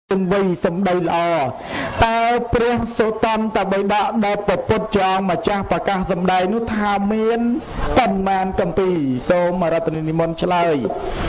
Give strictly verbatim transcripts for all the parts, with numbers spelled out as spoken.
từng vì sầm đầy lò taព្រះសូតំតបីដាក់ដល់ប្រពុតចងម្ចាស់ប្រកាសសម្ដែងនោះថាមានប៉ុន្មានកំពីសូមរតនានិមន្តឆ្លើយ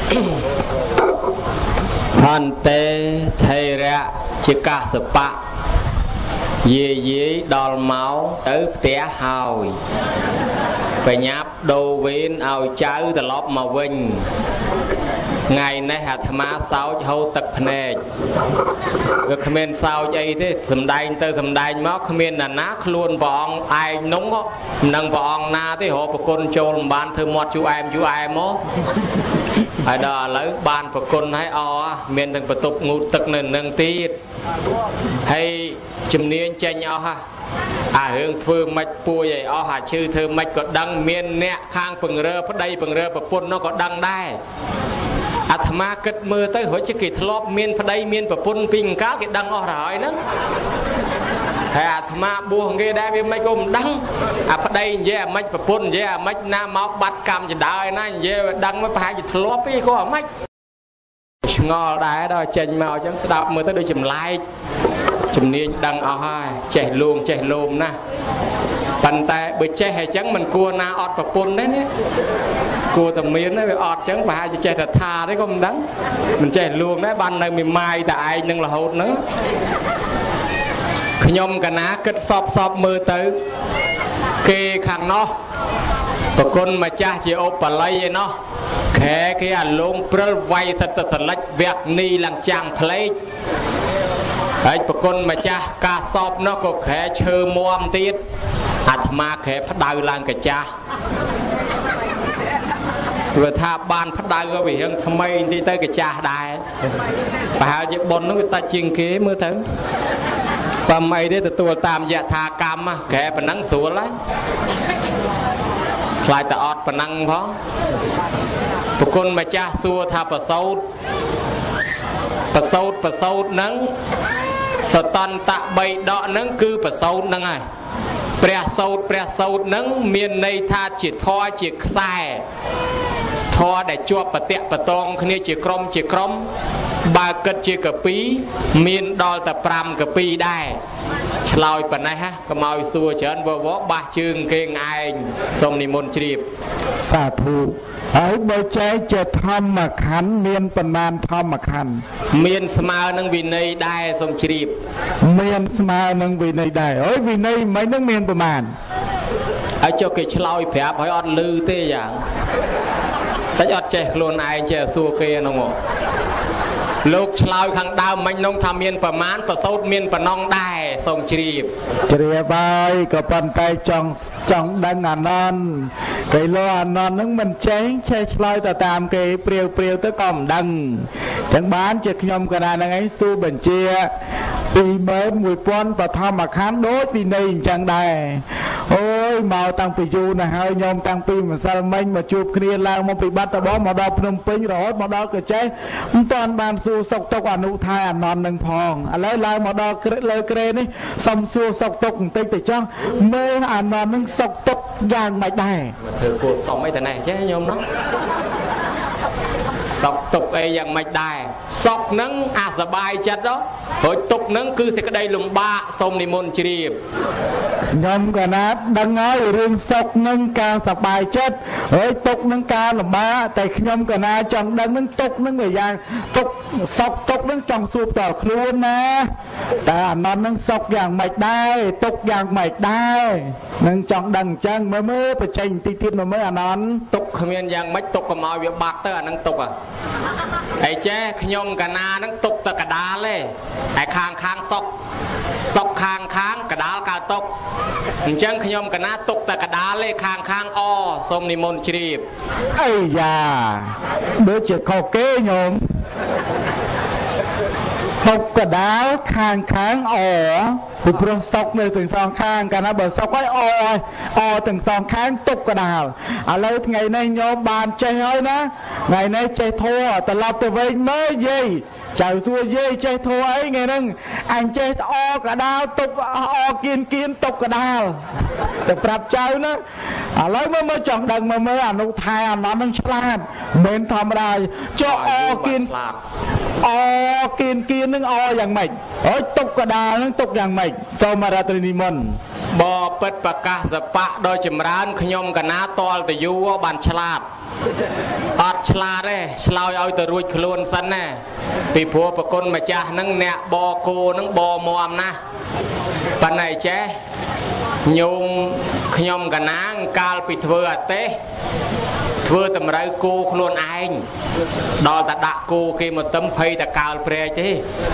អន្តេថេរៈជាកសបៈយាយយាយដល់មកទៅផ្ទះហើយបញ្ញាប់ដូរវេនឲ្យចៅត្រឡប់មកវិញថ្ងៃនេះអាត្មាសោចហូរទឹកភ្នែកវាគ្មានសោចអីទេសំដែងទៅសំដែងមកគ្មានណាណាខ្លួនព្រះអង្គឯងនោះនឹងព្រះអង្គណាទេរកប្រគុណចូលមិនបានធ្វើមាត់ជូអែមជូអែមមកហើយដល់ឥឡូវបានប្រគុណហើយអមានទាំងបន្ទប់ងូតទឹកនៅនឹងទៀតហើយជំនាញចេញអស់ហ่ะអារឿងធ្វើម៉េចពួយឲ្យអស់អាឈឺធ្វើម៉េចក៏ដឹងមានអ្នកខាងពង្រើប្តីពង្រើប្រពន្ធនោះក៏ដឹងដែរអាត្មាគិតមើលទៅរួចគេធ្លាប់មានប្តីមានប្រពន្ធពីអង្កាលគេដឹងអស់ទៅហើយហ្នឹងហើយអាត្មាបួសគេដែរវាមិនក៏មិនដឹងអាប្តីនិយាយអាម៉េចប្រពន្ធនិយាយអាម៉េចណាមកបាត់កម្មចដើណានិយាយវាដឹងមកប្រហែលជាធ្លាប់ពីក៏អាម៉េចឆ្ងល់ដែរដល់ចេញមកអញ្ចឹងស្ដាប់មើលទៅដូចចម្លែកជំនាញដឹងអស់ហើយចេះលួងចេះលោមណាប៉ុន្តែបើចេះអញ្ចឹងមិនគួរណាអត់ប្រពន្ធទេណាគួរតែមានទេវាអត់អញ្ចឹងប្រហែលជាចេះតែថាទេក៏មិនដឹងមិនចេះលួងដែរបាននៅមីម៉ាយតែឯងនឹងរហូតហ្នឹងខ្ញុំកណាគិតសពសពមើលទៅគេខាងនោះប្រគុណម្ចាស់ជាឧបល័យឯណោះខែគេអាលងព្រិលវាយសិតសលិចវាក់នីឡើងចាំងផ្លេកហើយប្រគុណម្ចាស់ការសពនោះក៏ខែឈើមមទៀតអាត្មាខែផ្ដៅឡើងកាចាស់វាថាបានផ្ដៅក៏វារឿងថ្មីបន្តិចទៅកាចាស់ដែរប្រហែលជាប៉ុននោះវាតាច់ជាងគេមើលទៅបើមិនអីទេទទួលតាមយថាកម្មខែប៉ុណ្ណឹងស្រួលហើយខ្លាចតែអត់ប៉ុណ្ណឹងផងប្រគុណម្ចាស់សួរថាប្រសោតប្រសោតប្រសោតហ្នឹងសតន្តៈបីដកហ្នឹងគឺប្រសោតហ្នឹងហើយព្រះសោតព្រះសោតហ្នឹងមានន័យថាជាធរជាខ្សែធរដែលជាប់ប្រតិបតងគ្នាជាក្រុមជាក្រុមបើគិតជាកាពីមានដល់តែប្រាំកាពីដែរឆ្លើយប៉ុណ្ណេះកុំឲ្យសួរច្រើនវវបាសជើងគេងឯងសូមនិមន្តជ្រាបសាធុហើយបើចែកជាធម្មខណ្ឌមានប៉ុន្មានធម្មខណ្ឌមានស្មើនឹងវិន័យដែរសូមជ្រាបមានស្មើនឹងវិន័យដែរអើយវិន័យមិននឹងមានប៉ុន្មានហើយចុះគេឆ្លើយប្រាប់ហើយអត់ឮទេយ៉ាងតែអត់ចេះខ្លួនឯងចេះសួរគេហ្នឹងមកលោកឆ្លើយខាងដើមមិញនោះថាមានប្រមាណប្រសោតមានប៉ុណ្ណឹងដែរសូមជ្រាបជ្រាបហើយក៏ប៉ុន្តែចង់ចង់ដឹងអានន្តគេលោអានន្តហ្នឹងមិនចេះចេះឆ្លើយទៅតាមគេព្រាវព្រាវទៅក៏មិនដឹងចឹងបានជាខ្ញុំកណាហ្នឹងឯងសួរបញ្ជាពីរម៉ឺនមួយពាន់បឋមខណ្ឌដូចពីនៃអញ្ចឹងដែរអូយមកតាំងពីយូរណាស់ហើយខ្ញុំតាំងពីម្សិលមិញមកជួបគ្នាឡើងមកពីបាត់ដំបងមកដល់ភ្នំពេញរហូតមកដល់កចេះមិនតាន់បានសួរសុខទុក្ខអនុថែអានន្តនឹងផងឥឡូវឡើងមកដល់លើក្រេនេះសុំសួរសុខទុក្ខបន្តិចទៅចោះមើលអានន្តនឹងសុខទុក្ខយ៉ាងម៉េចដែរធ្វើគួរសុំអីតែណេះចេះខ្ញុំនោះសុខទុក្ខអីយ៉ាងម៉េចដែរសុខហ្នឹងអាសបាយចិត្តហ៎រួចទុក្ខហ្នឹងគឺសេចក្តីលំបាកសូមនិមន្តជ្រាបខ្ញុំក៏ណាដឹងហើយរឿងសុខហ្នឹងការសប្បាយចិត្តហើយទុក្ខហ្នឹងការលំបាកតែខ្ញុំក៏ណាចង់ដឹងហ្នឹងទុក្ខហ្នឹងវាយ៉ាងទុក្ខសុខទុក្ខហ្នឹងចង់សួរផ្ទាល់ខ្លួនណាតែអានន្តហ្នឹងសុខយ៉ាងម៉េចដែរទុក្ខយ៉ាងម៉េចដែរនឹងចង់ដឹងអញ្ចឹងមើលមើលបច្ចេកបន្តិចទៀតមើលមើលអានន្តទុក្ខគ្មានយ៉ាងម៉េចទុក្ខកុំឲ្យវាបាត់ទៅអាហ្នឹងទុក្ខហើយចេះខ្ញុំកណាហ្នឹងទុកតែកដាលទេហើយខាងខាងសុកសុកខាងខាងកដាលកើតទុកអញ្ចឹងខ្ញុំកណាទុកតែកដាលទេខាងខាងអសូមនិមន្តជ្រាបអីយ៉ាដូចជាខុសគេខ្ញុំទុកកដាលខាងខាងអពីព្រោះសុកនៅទាំងសងខាងកាលណាបើសុកហើយអអទាំងសងខាងទុកកដាលឥឡូវថ្ងៃនេះញោមបានចេះហើយណាថ្ងៃនេះចេះធัวត្រឡប់ទៅវិញមើលយាយចៅសួរយាយចេះធัวអីថ្ងៃហ្នឹងអញចេះអកដាលទុកអគៀនគៀនទុកកដាលទៅប្រាប់ចៅណាឥឡូវមើលមើលចង់ដឹងមើលមើលអនុថែអានន្តនឹងឆ្លាតមិនធម្មតាចុះអគៀនអគៀនគៀននឹងអយ៉ាងម៉េចអើយទុកកដាលនឹងទុកយ៉ាងម៉េចសូមរាត្រីនិមន្តបបិទ្ធប្រកាសបៈដ៏ចម្រើនខ្ញុំកណាតលតយូបានឆ្លាតអត់ឆ្លាតទេឆ្លើយឲ្យទៅរួចខ្លួនសិនណាពីព្រោះប្រគុណម្ចាស់នឹងអ្នកបគោនឹងបមមណាប៉ុន្តែចេះញោមខ្ញុំកណាកាលពីធ្វើអទេសធ្វើតម្រូវគោខ្លួនឯងដល់តែដាក់គោគេមកទឹមភ័យតែកាលព្រែកទេ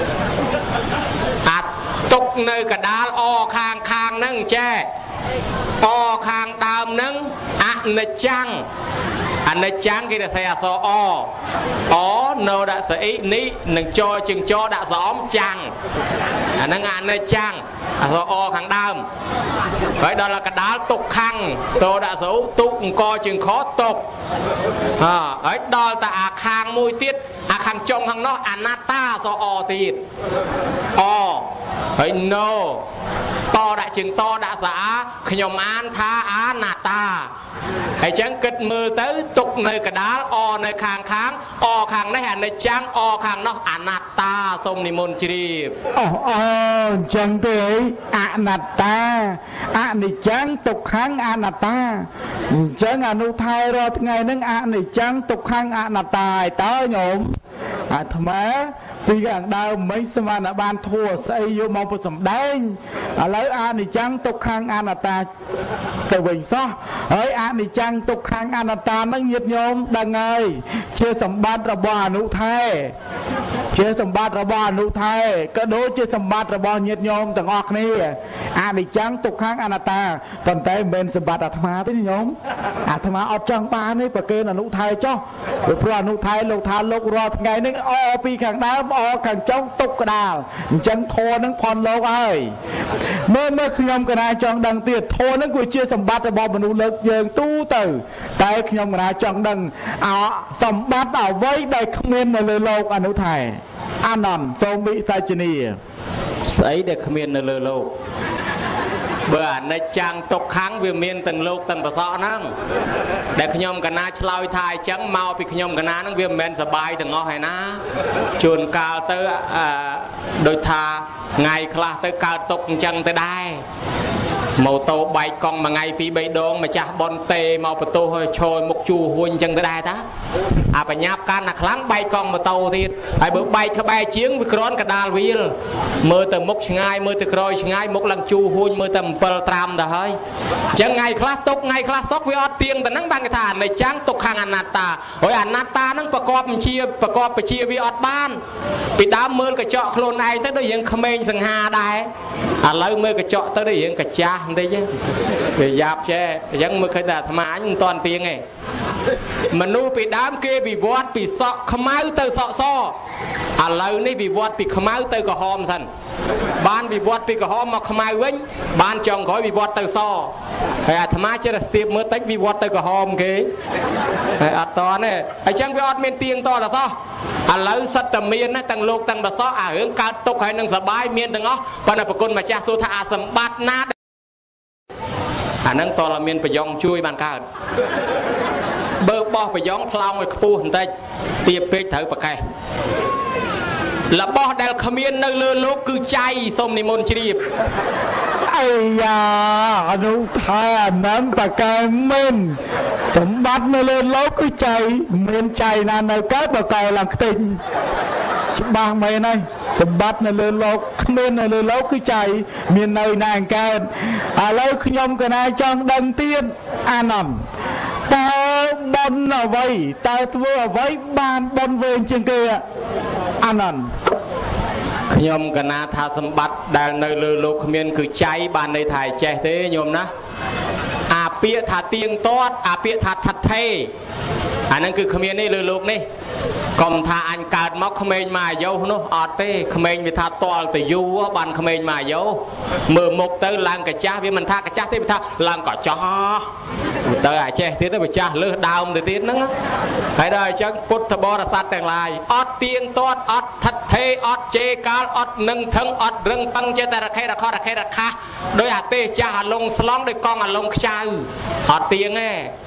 អាចទុកនៅកដាលអខាងខាងហ្នឹងចេះអខាងដើមហ្នឹងអនិច្ចំអនិច្ចំគេតែថាអសអអនៅដាក់ស្អីនេះនឹងចជើងចដាក់ស្អំចាំងអាហ្នឹងអនិច្ចំអសអខាងដើមហើយដល់កដាលទុកខាងតោដាក់ស្អុទុកអង្គជើងខទុកអើហើយដល់តែអាខាងមួយទៀតអាខាងចុងខាងនោះអនត្តាអសអទៀតអហើយ no តដាក់ជើងតដាក់ស្អាខ្ញុំអានថាអនត្តាហើយចឹងគិតមើលទៅទុកនៅកដាលអនៅខាងខាងអខាងនេះអនិច្ចំអខាងនោះអនត្តាសូមនិមន្តជ្រាបអូអូអញ្ចឹងទេអនត្តាអនិច្ចំទុក្ខំអនត្តាអញ្ចឹងអនុថែរាល់ថ្ងៃហ្នឹងអនិច្ចំទុក្ខំអនត្តាឲ្យតើញោមអាត្មាពីខាងដើមមិនស្មានបានធัวស្អីយកមកពុទ្ធសម្ដែងឥឡូវអនិច្ចំទុក្ខំអនត្តាទៅវិញសោះហើយអនិច្ចំទុក្ខំអនត្តាហ្នឹងញាតិញោមដឹងហើយជាសម្បត្តិរបស់អនុថែជាសម្បត្តិរបស់អនុថែក៏ដូចជាសម្បត្តិរបស់ញាតិញោមទាំងអស់គ្នាអនិច្ចំទុក្ខំអនត្តាប៉ុន្តែមិនមែនសម្បត្តិអាត្មាទេញោមអាត្មាអត់ចង់បានទេប្រគេនអនុថែចុះព្រោះអនុថែលោកថាលោករាល់ថ្ងៃនេះអពីខាងដើមអខាងចុងទុកកដាលអញ្ចឹងធម៌នឹងផនលោកហើយមើលមើលខ្ញុំកណាចង់ដឹងទៀតធម៌នឹងគឺជាសម្បត្តិរបស់មនុស្សលើកយើងទូទៅតែខ្ញុំកណាចង់ដឹងអសម្បត្តិអ្វីដែលគ្មាននៅលើលោកអនុថែអានន្តសូមវិសាជនីស្អីដែលគ្មាននៅលើលោកបើអនិច្ចំទុក្ខំវាមានទាំងលោកទាំងប្រសក់ហ្នឹងដែលខ្ញុំកណាឆ្លើយថាអញ្ចឹងមកពីខ្ញុំកណាហ្នឹងវាមិនមែនសបាយទាំងអស់ឯណាជួនកាលទៅអឺដូចថាថ្ងៃខ្លះទៅកើតទុកអញ្ចឹងទៅដែរម៉ូតូបែកកង់មួយថ្ងៃពីរបីដងម្ចាស់បនទេមកបន្ទោសឲ្យឈរមុខជួហួញអញ្ចឹងទៅដែរតាអាបញ្ញាប់កាន់តែខ្លាំងបែកកង់ម៉ូតូទៀតហើយបើបែកក្បែរជាងវាក្រាន់កដាលវាលមើលទៅមុខឆ្ងាយមើលទៅក្រោយឆ្ងាយមុខឡើងជួហួញមើលទៅអំពិលត្រាំទៅហើយអញ្ចឹងថ្ងៃខ្លះទុកថ្ងៃខ្លះសុខវាអត់ទៀងទៅហ្នឹងបានគេថាអនិច្ចំទុក្ខំអនត្តាហើយអនត្តាហ្នឹងប្រកបបញ្ជាប្រកបបញ្ជាវាអត់បានពីដើមមើលកញ្ចក់ខ្លួនឯងទៅដូចយើងក្មេងសង្ហាដែរឥឡូវមើលកញ្ចក់ទៅដូចយើងកាចាស់បន្តិចវាយ៉ាប់ចេះអញ្ចឹងមើលឃើញតែអាត្មាអញមិនតាន់ទៀងទេមនុស្សពីដើមគេវិវត្តពីសក់ខ្មៅទៅសក់សឥឡូវនេះវិវត្តពីខ្មៅទៅក្រហមសិនបានវិវត្តពីក្រហមមកខ្មៅវិញបានចុងក្រោយវិវត្តទៅសហើយអាត្មាចេះតែស្ទាបមើលតិចវិវត្តទៅក្រហមគេហើយអត់តទេអញ្ចឹងវាអត់មានទៀងតដល់សោះឥឡូវសិតតែមានណាទាំងលោកទាំងបសអារឿងកើតទុកហើយនឹងសបាយមានទាំងអស់ប៉ុន្តែប្រគុណម្ចាស់ទូថាអាសម្បត្តិណាអាហ្នឹងតើមានប្រយ៉ងជួយបានកើតបើបោះប្រយ៉ងផ្លោងឲ្យខ្ពស់បន្តិចទាបពេកត្រូវប្រកេះរបស់ដែលគ្មាននៅលើលោកគឺចៃសូមនិមន្តជ្រាបអាយ៉ាអនុថែអាហ្នឹងតកែមិនសម្បត្តិនៅលើលោកគឺចៃមានចៃណានៅកើតបកែឡើងខ្ទេចច្បាស់មែនហើយសម្បត្តិនៅលើលោកគ្មាននៅលើលោកគឺចៃមាននៅណាអង្កើតឥឡូវខ្ញុំកណាចង់ដឹងទៀតអានន្តតើបុណ្យអ្វីតើធ្វើអ្វីបានបុណ្យវែងជាងគេអានន្តខ្ញុំកណាថាសម្បត្តិដែលនៅលើលោកគ្មានគឺចៃបានន័យថាចេះទេញោមណាអាពាក្យថាទៀងទាត់អាពាក្យថាថិតថេរអាហ្នឹងគឺគ្មានទេលើលោកនេះកុំថាអញកើតមកក្មេងមកអាយុនោះអត់ទេក្មេងវាថាតល់ទៅយូរបានក្មេងមកអាយុមើលមុខទៅឡើងកាចាស់វាមិនថាកាចាស់ទេវាថាឡើងកាចាស់ទៅអាចេះទៀតទៅវាចាស់លើសដើមទៅទៀតហ្នឹងហើយដល់អញ្ចឹងពុទ្ធបរិស័ទទាំងឡាយអត់ទៀងទាត់អត់ថិតថេរអត់ជេរកាលអត់នឹងថឹងអត់រឹងប៉ឹងចេះតែរខេរខរខេរខាដោយអាទេសចាស់អាលងស្លង់ដោយកង់អាលងខ្ចៅអត់ទៀងទេ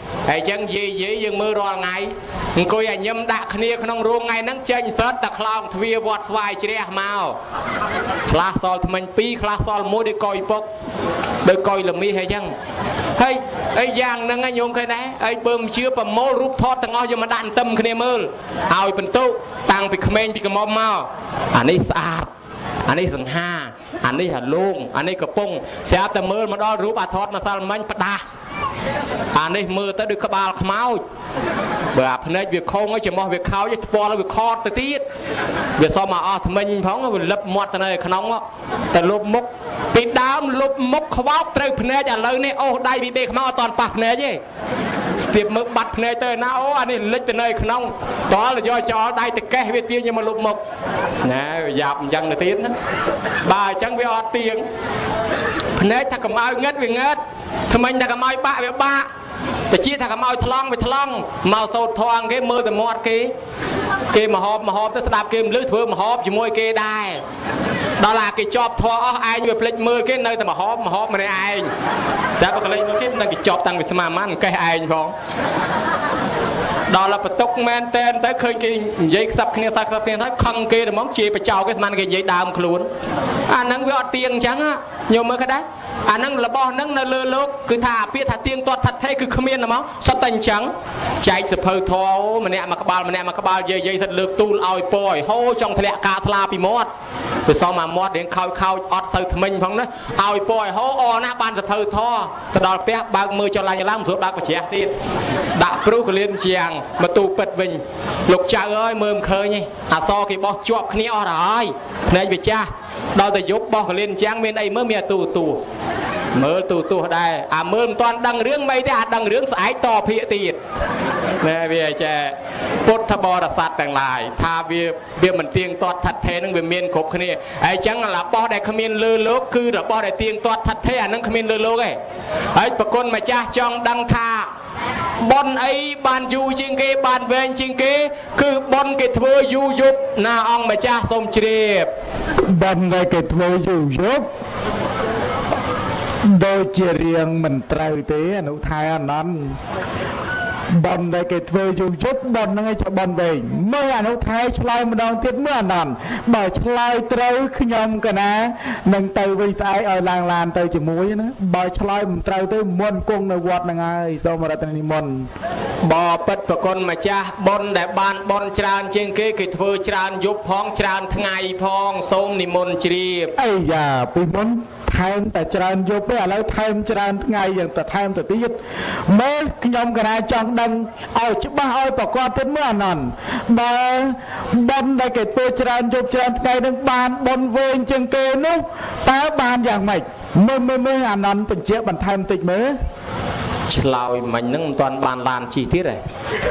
ហើយចឹងយាយយាយយើងមើលរាល់ថ្ងៃអង្គុយឲ្យញឹមដាក់គ្នាក្នុងរូងថ្ងៃហ្នឹងចេញសិតតែខ្លោងទ្វារវត្តស្វាយជ្រះមកខ្លះសល់ថ្មិញពីរខ្លះសល់មួយដូចកុយពុកដូចកុយលមីហើយចឹងហើយអីយ៉ាងហ្នឹងញោមឃើញដែរអីបើមិនជឿប្រមូលរូបថតទាំងអស់យកមកដាក់ទឹមគ្នាមើលឲ្យបន្ទុកតាំងពីក្មេងពីកំមុំមកអានេះស្អាតអានេះសង្ហាអានេះអាលងអានេះកំពុងស្រាប់តែមើលមកដល់រូបអាថតម្សិលមិញផ្ដាស់អានេះមើលទៅដូចក្បាលខ្មោចបើអាភ្នែកវាខុងឲ្យច្រមុះវាខោចស្ពាល់វាខតទៅទៀតវាសុំមកអស់ថ្មិញផងវាលឹបមាត់ទៅនៅក្នុងតែលុបមុខពីដើមលុបមុខខ្វោកត្រូវភ្នែកឥឡូវនេះអូសដៃពីបេខ្មោចអត់តន់ប៉ះភ្នែកទេស្ទាបមើលបាត់ភ្នែកទៅណាអូអានេះលិចទៅនៅក្នុងតលយកចោលដៃទៅកេះវាទាញយកមកលុបមុខណែយ៉ាប់អញ្ចឹងទៅទៀតណាបើអញ្ចឹងវាអត់ទៀងភ្នែកថាកម្អៅងឹតវាងឹតថ្មិញថាកម្អៅបាក់វាបាក់តែជាថាកម្អៅថ្លង់វាថ្លង់មកសោតធေါងគេមើលតែមាត់គេគេមហោបមហោបទៅស្ដាប់គេមិនលឺធ្វើមហោបជាមួយគេដែរដល់ឡាគេជាប់ធေါ်អស់ឯងវាភ្លេចមើលគេនៅតែមហោបមហោបម្នាក់ឯងតែបើកលេចមើលគេនៅគេជាប់តាំងពីស្មាមានកេះឯងផងដល់ឡាបន្ទុកមែនតែនទៅឃើញគេនិយាយខ្សឹបគ្នាសាខ្សឹបគ្នាទៅខឹងគេហ្មងជាបចោគេស្មានគេនិយាយដើមខ្លួនអាហ្នឹងវាអត់ទៀងអញ្ចឹងញោមមើលគេដែរអាហ្នឹងរបស់ហ្នឹងនៅលើលោកគឺថាពាក្យថាទៀងទាត់ថាត់ថេគឺគ្មានហ្មងសុទ្ធតែអញ្ចឹងចែកសភៅធေါ်ម្នាក់មួយក្បាលម្នាក់មួយក្បាលយាយយាយសិតលើកទូលឲ្យពយហូចង់ធ្លាក់កាស្លាពីមាត់វាសមអាមាត់រៀងខោចខោចអត់ទៅថ្មិញផងណាឲ្យពយហូអណាបានសភៅធေါ်ទៅដល់ផ្ទះបើកមើលចុះឡើងឡើងមិនស្រួលបើកបច្រាស់ទៀតដាក់ព្រុសកលៀនជាងមកទូពិតវិញលោកចៅអើយមើលមិនឃើញទេអសគេបោះជាប់គ្នាអស់ទៅហើយភ្នែកវាចាស់ដល់តែយប់បោះកលៀនជាងមានអីមើលមានទូទូមើលទូទូដែរអាមើលមិនទាន់ដឹងរឿងមិនទេអាដឹងរឿងស្អែកតភាកទៀតណែវាចេះពុទ្ធបរិស័ទទាំងឡាយថាវាវាមិនទៀងទាត់ថាត់ថេនឹងវាមានគ្រប់គ្នាហើយអញ្ចឹងរបស់ដែលគ្មានលើលោកគឺរបស់ដែលទៀងទាត់ថាត់ថេអានឹងគ្មានលើលោកទេហើយប្រគុណម្ចាស់ចង់ដឹងថាបុណ្យអីបានយូរជាងគេបានវែងជាងគេគឺបុណ្យគេធ្វើយូរយប់ណាអង្គម្ចាស់សូមជ្រាបបុណ្យដែលគេធ្វើយូរយប់ដូចជារៀងមិនត្រូវទេអនុថែអនន្តបុណ្យដែលគេធ្វើយូរយប់បុណ្យហ្នឹងឯងជាបុណ្យវែងមើលអនុថែឆ្លើយម្ដងទៀតមើលអនន្តបើឆ្លើយត្រូវខ្ញុំកណានឹងទៅវិញស្អែកឲ្យឡើងឡានទៅជាមួយណាបើឆ្លើយមិនត្រូវទៅមុនគង់នៅវត្តហ្នឹងហើយសូមរតននិមន្តបបិទ្ធប្រគុណម្ចាស់បុណ្យដែលបានបុណ្យច្រើនជាងគេគេធ្វើច្រើនយប់ផងច្រើនថ្ងៃផងសូមនិមន្តជ្រាបអីយ៉ាពីមុនថែមតែច្រើនយប់ទេឥឡូវថែមច្រើនថ្ងៃយ៉ាងទៅថែមទៅទៀតមើលខ្ញុំកណាចង់ដឹងឲ្យច្បាស់ឲ្យប្រកបទៀតមើលអានន្តបើបុណ្យដែលគេធ្វើច្រើនយប់ច្រើនថ្ងៃនឹងបានបុណ្យវែងជាងគេនោះតើបានយ៉ាងម៉េចមើលមើលមើលអានន្តបញ្ជាក់បន្ថែមតិចមើលឆ្លើយមិញហ្នឹងមិនទាន់បានឡានជិះទៀតទេ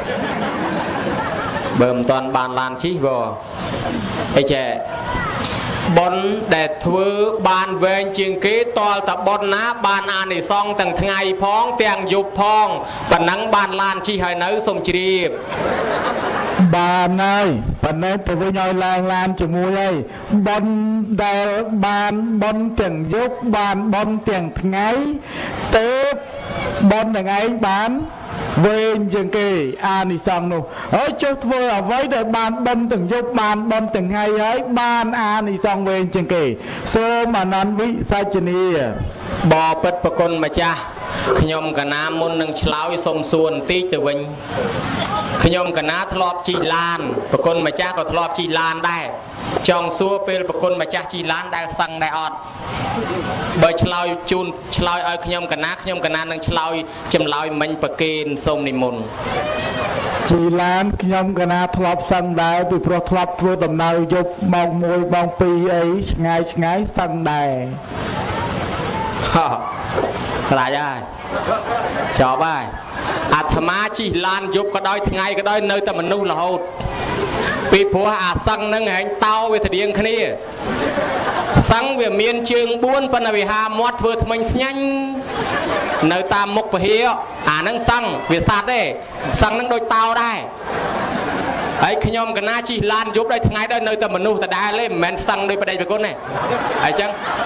បើមិនទាន់បានឡានជិះបើអីចេះបុណ្យដែលធ្វើបានវែងជាងគេតលតបុណ្យណាបានអានិសង្សទាំងថ្ងៃផងទាំងយប់ផងប៉ុណ្ណឹងបានឡានជិះហើយនៅសូមជ្រាបបានហើយប៉ុន្តែទៅវិញឲ្យឡើងឡានជាមួយហើយបុណ្យដែលបានបុណ្យទាំងយប់បានបុណ្យទាំងថ្ងៃទៅបុណ្យទាំងឯងបានវែងជាងគេអានិសង្សនោះហើយចុះធ្វើអ្វីដែលបានបុណ្យទាំងយប់បានបុណ្យទាំងថ្ងៃហើយបានអានិសង្សវែងជាងគេសូមអនន្តវិសាចនីបបិទ្ធប្រគុណម្ចាស់ខ្ញុំកណាមុននឹងឆ្លើយសុំសួរបន្តិចទៅវិញខ្ញុំកណាធ្លាប់ជិះឡានប្រគុណម្ចាស់ក៏ធ្លាប់ជិះឡានដែរចង់សួរពេលប្រគុណម្ចាស់ជិះឡានដែលសឹងដែរអត់បើឆ្លើយជូនឆ្លើយឲ្យខ្ញុំកណាខ្ញុំកណានឹងឆ្លើយចម្លើយមិញប្រកេនសូមនិមន្តជិះឡានខ្ញុំកណាធ្លាប់សឹងដែរពីព្រោះធ្លាប់ធ្វើដំណើរយប់ម៉ោងមួយម៉ោងពីរអីឆ្ងាយឆ្ងាយសឹងដែរហ៎ខ្លាចហើយចប់ហើយអាត្មាជិះឡានយប់ក៏ដោយថ្ងៃក៏ដោយនៅតែមនុស្សរហូតពីព្រោះអាសឹងហ្នឹងហែងតោវាស្តៀងគ្នាសឹងវាមានជើងបួនប៉ុន្តែវាហាមាត់ធ្វើថ្មិញស្ញាញ់នៅតាមមុខពហិយអាហ្នឹងសឹងវាសัตว์ទេសឹងហ្នឹងដូចតោដែរហើយខ្ញុំកណាជិះឡានយប់ដោយថ្ងៃដោយនៅតែមនុស្សដដែលទេមិនមែនសឹងដោយបដិប្រគុណទេហើយអញ្ចឹង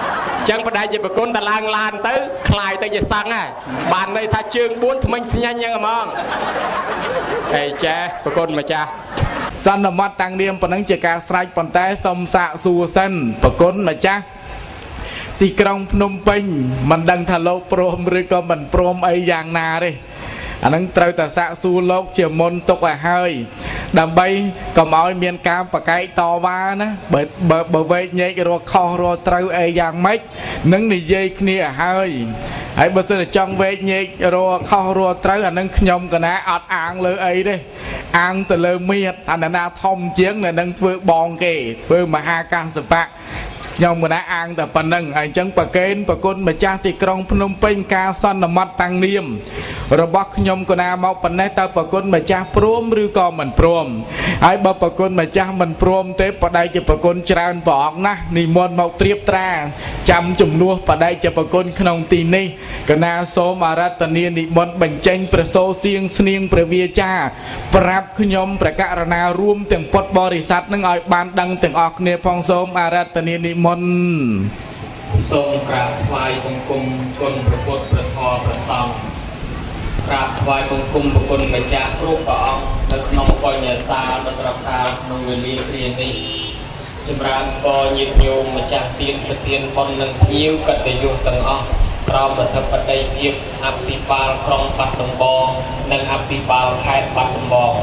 chẳng phải đại chỉ bậc côn ta lang lan tới khai tới chỉ sang à bàn này tha chương buôn thì mình nhanh nhanh mà thầy cha bậc côn mà cha San nằm mắt tăng niệm phần năng chỉ cả sạch phần té xông xạ xua sân bậc côn mà cha thì trong Phnom Penh mình đang thà lô prom rồi có mình prom ấy dạng nào đi anh đang trao tờ xạ xu lốc chiều môn tục ở hơi đầm bay còn mọi miền cam và cái to va nữa bởi bởi bởi vậy nhảy cái rồi kho rồi trao ấy dạng mấy nâng đi dây kia ở hơi ấy bây giờ trong về nhảy rồi kho rồi trao anh đang nhom cái ná ọt ăn lơ ấy đi ăn từ lơ miệt anh là na thông chiến này đang vừa bòn kì vừa mà hai can sập bạc nhom mà đã ănแต่ปนนึง anh chẳng bà kênh bà côn mà cha thì trong Phnom Penh cao son là mặt tăng niệm rồi bác nhom của na mau pần này ta bà côn mà cha prom rư co mình prom ai bà bà côn mà cha mình prom tế bà đây cho bà côn tràn bọt na nì môn mau triếp tra chăm chùm nuốt bà đây cho bà côn không tì ni cái na số mà ra tần niên nì môn bánh chanh bà số xiêng xiêng bà vía cha bà nhom bà cả ra na ruom từng pot bò rì sát nâng ai ban đăng từng ọc nè phong số mà ra tần niên nì môn សូមក្រាបថ្វាយបង្គំគុណព្រះពុទ្ធព្រះធម៌ព្រះសង្ឃក្រាបថ្វាយបង្គំព្រះគុណម្ចាស់គ្រប់ព្រះអង្គនៅក្នុងបញ្ញសាលបត្រកាលក្នុងវេលាគ្រានេះចម្រើនពរញាតិញោមម្ចាស់ទានប្រទានបុណ្យនិងភ្ញៀវកតញ្ញូទាំងអស់ក្រមអធិបតីភាពអភិបាលក្រុងបាត់ដំបងនិងអភិបាលខេត្តបាត់ដំបង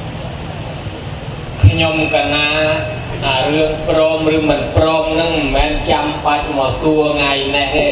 ខ្ញុំកណារឿងព្រមឬមិនព្រមនឹងមិនមែនចាំបាច់មកសួរថ្ងៃនេះទេ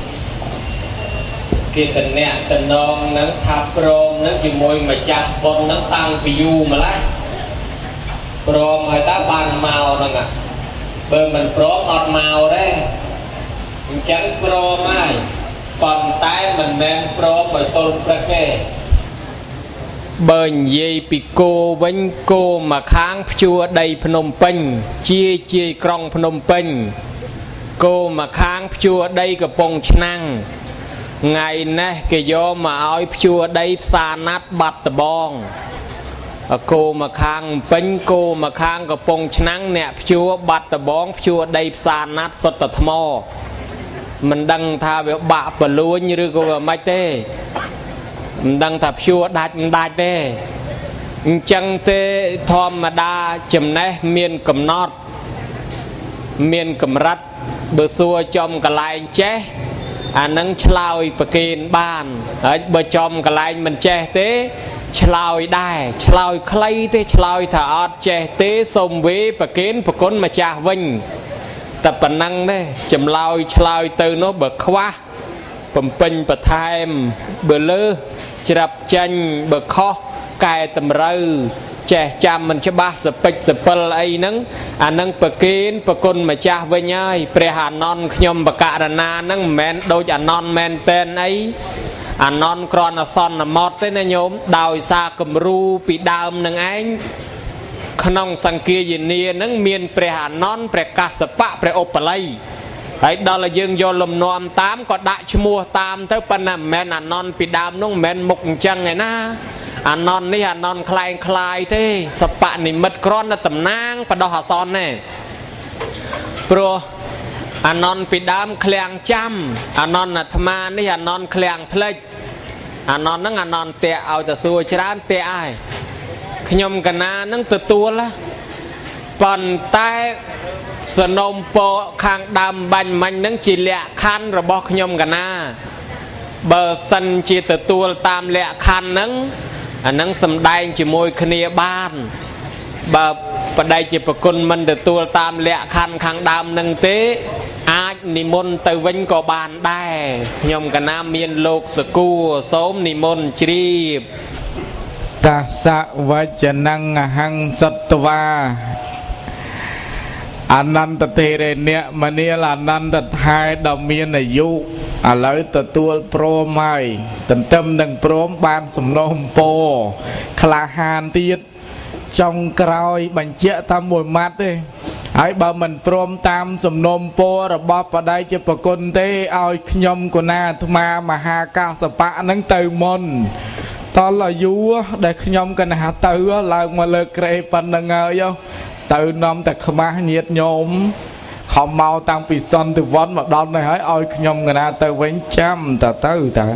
គេតអ្នកតនងនឹងថាព្រមនឹងជាមួយម្ចាស់បុណ្យនឹងតាំងពីយូរម្ល៉េះព្រមហើយតើបានមកហ្នឹងបើមិនព្រមអត់មកទេអញ្ចឹងព្រមហើយប៉ុន្តែមិនមែនព្រមឲ្យទល់ព្រឹកទេបើនិយាយពីគោវិញគោមកខាងភ្ជួរដីភ្នំពេញជាជាក្រុងភ្នំពេញគោមកខាងភ្ជួរដីកំពង់ឆ្នាំងថ្ងៃនេះគេយកមកឲ្យភ្ជួរដីផ្សារណាត់បាត់ដំបងគោមកខាងពេញគោមកខាងកំពង់ឆ្នាំងអ្នកភ្ជួរបាត់ដំបងភ្ជួរដីផ្សារណាត់សុទ្ធតែថ្មមិនដឹងថាវាបាក់បលួញឬក៏វាមិនទេមិនដឹងថាភ្ជួរដាច់មិនដាច់ទេអញ្ចឹងទេធម្មតាចំណេះមានកំណត់មានកម្រិតបើសួរចំកន្លែងចេះអានឹងឆ្លើយប្រកេនបានហើយបើចំកន្លែងមិនចេះទេឆ្លើយដែរឆ្លើយខ្លីទេឆ្លើយថាអត់ចេះទេសូមវេប្រកេនប្រគុណម្ចាស់វិញតែប៉ុណ្ណឹងទេចម្លើយឆ្លើយទៅនោះបើខ្វះបំពេញបន្ថែមបើលើច្រាប់ចាញ់បើខុសកែតម្រូវចេះចាំមិនច្បាស់សពេចសពិលអីហ្នឹងអានឹងប្រកេនប្រគុណម្ចាស់វិញហើយព្រះអានន្ទខ្ញុំបកករណាហ្នឹងមិនមែនដូចអានន្ទមែនតែនអីអានន្ទគ្រាន់តែសន្មតទេណាញោមដោយសារគំរូពីដើមនឹងឯងក្នុងសង្គាយនាហ្នឹងមានព្រះអានន្ទព្រះកស្សបៈព្រះឧបល័យហើយដល់តែយើងយកលំនាំតាមក៏ដាក់ឈ្មោះតាមទៅប៉ុន្តែមិនមែនអានន្ទពីដើមនោះមិនមែនមុខអញ្ចឹងឯណាអានន្ទនេះអានន្ទคล้ายคล้ายទេសបនិមិត្តគ្រាន់តែតំណាងបដោះអាសន្នទេព្រោះអានន្ទពីដើមឃ្លាំងចាំអានន្ទអាត្មានេះអានន្ទឃ្លាំងផ្លេចអានន្ទហ្នឹងអានន្ទតាក់ឲ្យទៅសួរច្រើនតាក់ហើយខ្ញុំកណានឹងទទួលប៉ុន្តែសនំពោខាងដើមបាញ់មាញ់នឹងជាលក្ខខណ្ឌរបស់ខ្ញុំកណាបើសិនជាទទួលតាមលក្ខខណ្ឌហ្នឹងអានឹងសំដែងជាមួយគ្នាបានបើបដិជាប្រគុណមិនទទួលតាមលក្ខខណ្ឌខាងដើមហ្នឹងទេអាចនិមន្តទៅវិញក៏បានដែរខ្ញុំកណាមានលោកសគូសូមនិមន្តជ្រាបតាសវចនង្ហហង្សត្វាអនន្តទេរេនៈមនាលអនន្តថែដ៏មានអាយុឥឡូវទទួលព្រមហើយទន្ទឹមនឹងព្រមបានសំណូមពរក្លាហានទៀតចុងក្រោយបញ្ជាក់តាមមួយម៉ាត់ទេហើយបើមិនព្រមតាមសំណូមពររបស់បដិជាប្រគុណទេឲ្យខ្ញុំគណាអាត្មាមហាកាសបៈនឹងទៅមុនតលអាយុដែលខ្ញុំកណាទៅឡើងមកលើក្រេប៉ុណ្្នឹងហើយទៅនាំតែខ្មាស់ញាតញោមខ thom mau tăng vì son từ vón mà đón này hỏi ôi nhom người ta từ vĩnh trăm ta tới ta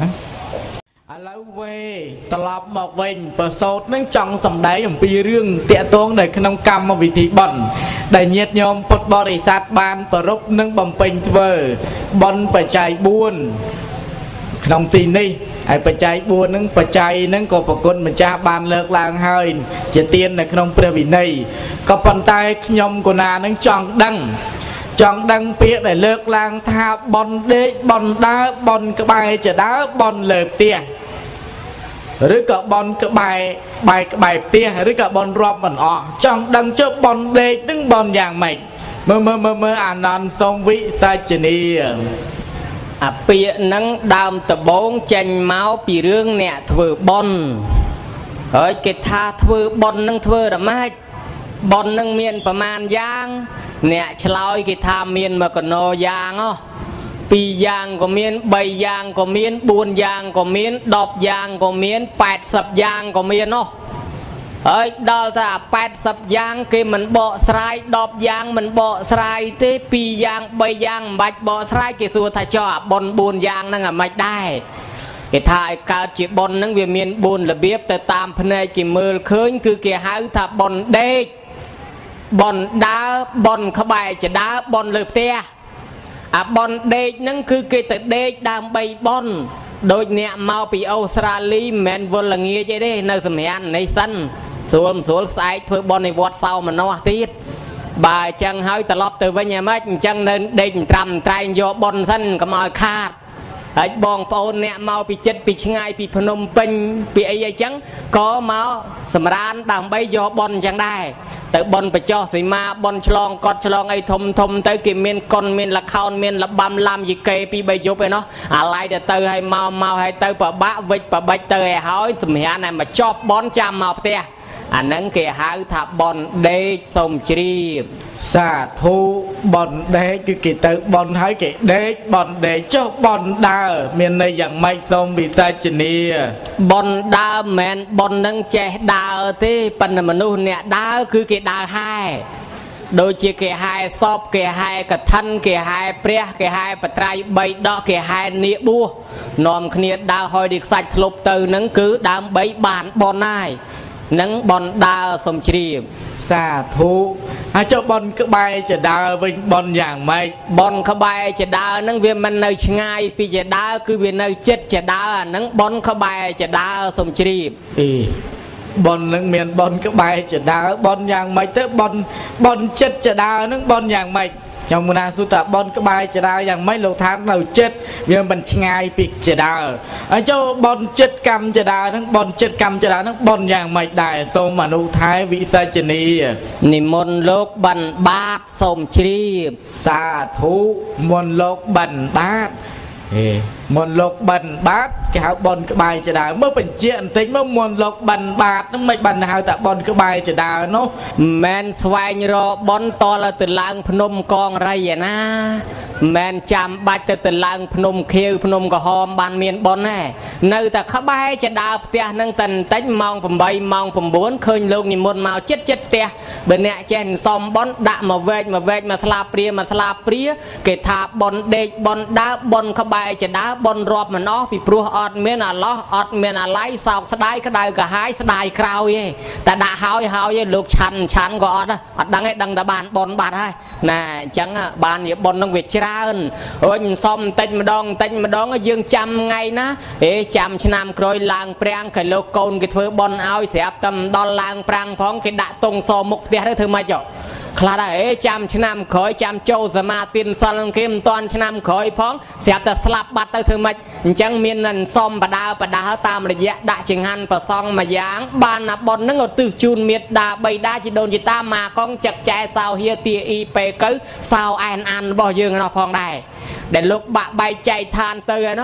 lâu vềตลอดមកវិញប្រសោតនឹងចង់សម្ដែងអំពីរឿងតាក់ទងនៅក្នុងកម្មវិធីបុណ្យដែលញាតិញោមពុទ្ធបរិស័ទបានប្រពនឹងបំពេញធ្វើបុណ្យបច្ច័យបួនក្នុងទីនេះហើយបច្ច័យបួននឹងបច្ច័យនឹងក៏ប្រគុណម្ចាស់បានលើកឡើងហើយជាទាននៅក្នុងព្រះវិន័យក៏ប៉ុន្តែខ្ញុំកូណានឹងចង់ដឹងចង់ដឹងពាក្យដែលលើកឡើងថាបុណ្យដេកបុណ្យដើរបុណ្យក្បែរចដើបុណ្យលើផ្ទះឬក៏បនក្បែរបែកក្បែរផ្ទះឬក៏បនរាប់មិនអស់ចង់ដឹងជើបនដេកនឹងបនយ៉ាងម៉េចមើលមើលមើលមើលអានន្តសូមវិសាចនីអាពាក្យនឹងដើមដំបូងចេញមកពីរឿងអ្នកធ្វើបនហើយគេថាធ្វើបននឹងធ្វើរម៉េចបននឹងមានប្រមាណយ៉ាងអ្នកឆ្លើយគេថាមានមកកណោយ៉ាងហ៎ពីរយ៉ាងក៏មានបីយ៉ាងក៏មានបួនយ៉ាងក៏មានដប់យ៉ាងក៏មានแปดสิบយ៉ាងក៏មាននោះហើយដល់តែแปดสิบយ៉ាងគេមិនបកស្រាយដប់យ៉ាងមិនបកស្រាយទេពីរយ៉ាងបីយ៉ាងមិនបាច់បកស្រាយគេសួរថាចុះអាបុណ្យបួនយ៉ាងហ្នឹងអាម៉េចដែរគេថាឲ្យកើតជាបុណ្យហ្នឹងវាមានបួនរបៀបទៅតាមភ្នែកគេមើលឃើញគឺគេហៅថាបុណ្យដេកបុណ្យដើរបុណ្យក្បែរចដើបុណ្យលើផ្ទះអាបនដេកហ្នឹងគឺគេទៅដេកដើម្បីបនដូចអ្នកមកពីអូស្ត្រាលីមិនមែនវល់ល្ងាចអីទេនៅសម្រាប់នេះសិនស្រួលស្រួលស្អែកធ្វើបនในវត្តសោមនស្សទៀតបើអញ្ចឹងហើយត្រឡប់ទៅវិញយ៉ាងម៉េចអញ្ចឹងនៅដេកត្រាំត្រែងយកបនសិនកុំឲ្យខាតហើយបងប្អូនអ្នកមកពីចិត្តពីឆ្ងាយពីភ្នំពេញពីអីអញ្ចឹងក៏មកសម្រានដើម្បីយកបនអញ្ចឹងដែរទៅបនបច្ចោសីមាបនឆ្លងកត់ឆ្លងអីធំធំទៅគេមានកុនមានលខោនមានលបាំឡាំយីកេពីបីយប់ឯណោះអាឡៃទៅទៅឲ្យមកមកឲ្យទៅប្របាក់វិចប្របិចទៅឲ្យហើយសម្រាប់តែមកចប់បនចាំមកផ្ទះអាហ្នឹងគេហៅថាបនដេកសូមជ្រាបសាធុបនដេកគឺគេទៅបនហើយគេដេកបនដេកចុះបនដើរមានន័យយ៉ាងម៉េចសូមវិសាចនីបនដើរមិនមែនបននឹងចេះដើរទេប៉ុន្តែមនុស្សអ្នកដើរគឺគេដើរហែដូចជាគេហែសពគេហែកឋិនគេហែព្រះគេហែបត្រៃបីដកគេហែនាបួសនាំគ្នាដើរហើយដូចខ្សាច់ធ្លុបទៅហ្នឹងគឺដើម្បីបានបនហើយនឹងបនដើរសូមជ្រាបសាធុអាចចុះបនក្បែរចដើវិញបនយ៉ាងម៉េចបនក្បែរចដើហ្នឹងវាមិននៅឆ្ងាយពីចដើគឺវានៅជិតចដើអាហ្នឹងបនក្បែរចដើសូមជ្រាបអីបននឹងមានបនក្បែរចដើបនយ៉ាងម៉េចទៅបនបនជិតចដើហ្នឹងបនយ៉ាងម៉េចខ្ញុំណាសួរថាបនក្បែរចដើយ៉ាងម៉េចលោកថានៅចិត្តវាមិនឆ្ងាយពីចដើហើយចូលបនចិត្តកម្មចដើហ្នឹងបនចិត្តកម្មចដើហ្នឹងបនយ៉ាងម៉េចដែរសូមអនុថែវិសាចនីនិមន្តលោកបិណ្ឌបាតសូមជ្រាបសាធុមុនលោកបិណ្ឌបាតហេមុនលោកបិណ្ឌបាតគេហៅបនក្បែរចដើមើលបញ្ជាក់បន្តិចមកមុនលោកបិណ្ឌបាតហ្នឹងមិនបានហៅថាបនក្បែរចដើនោះមិនស្វែងរកបនតលទៅឡើងភ្នំកងរៃឯណាមិនចាំបាច់ទៅទៅឡើងភ្នំខៀវភ្នំក្រហមបានមានបនទេនៅតែក្បែរចដើផ្ទះហ្នឹងតែបន្តិចម៉ោង8ម៉ោង9ឃើញលោកនិមន្តមកចិត្តចិត្តផ្ទះបើអ្នកចេះសុំបនដាក់មកវែកមកវែកមកស្លាបព្រាមកស្លាបព្រាគេថាបនដេកបនដើបនក្បែរចដើបនរាប់មិនអស់ពីព្រោះអត់មានអាឡោះអត់មានអាឡៃសោកស្ដាយក្តៅកាហាយស្ដាយក្រោយទេតែដាក់ហើយហើយលោកឆាន់ឆាន់ក៏អត់អត់ដឹងទេដឹងតែបានបនបាត់ហើយណាអញ្ចឹងបានជាបននឹងវាច្រើនរួចសុំបន្តិចម្ដងបន្តិចម្ដងយើងចាំថ្ងៃណាអេចាំឆ្នាំក្រោយឡើងប្រាំងគេលោកកូនគេធ្វើបនឲ្យស្រាប់តែមិនដល់ឡើងប្រាំងផងគេដាក់តុងសមុខផ្ទះទៅធ្វើម៉េចខ្លះដែរអេចាំឆ្នាំក្រោយចាំចូលសមាទានសិលគេមិនតាន់ឆ្នាំក្រោយផងស្រាប់តែស្លាប់បាត់ទៅធ្វើម៉េចអញ្ចឹងមាននឹងសុំបដាបដាតាមរយៈដាក់ចង្ហាន់ប្រសងមួយយ៉ាងបានណាបននឹងឧទ្ទិសជូនមេត្តាបៃតាជីដូនជីតាម៉ាកងចឹកចែសោហៀទាអ៊ីពេកៅសោអែនអានរបស់យើងណោះផងដែរដែលលោកបាក់បែកចែកឋានទៅឯណោះ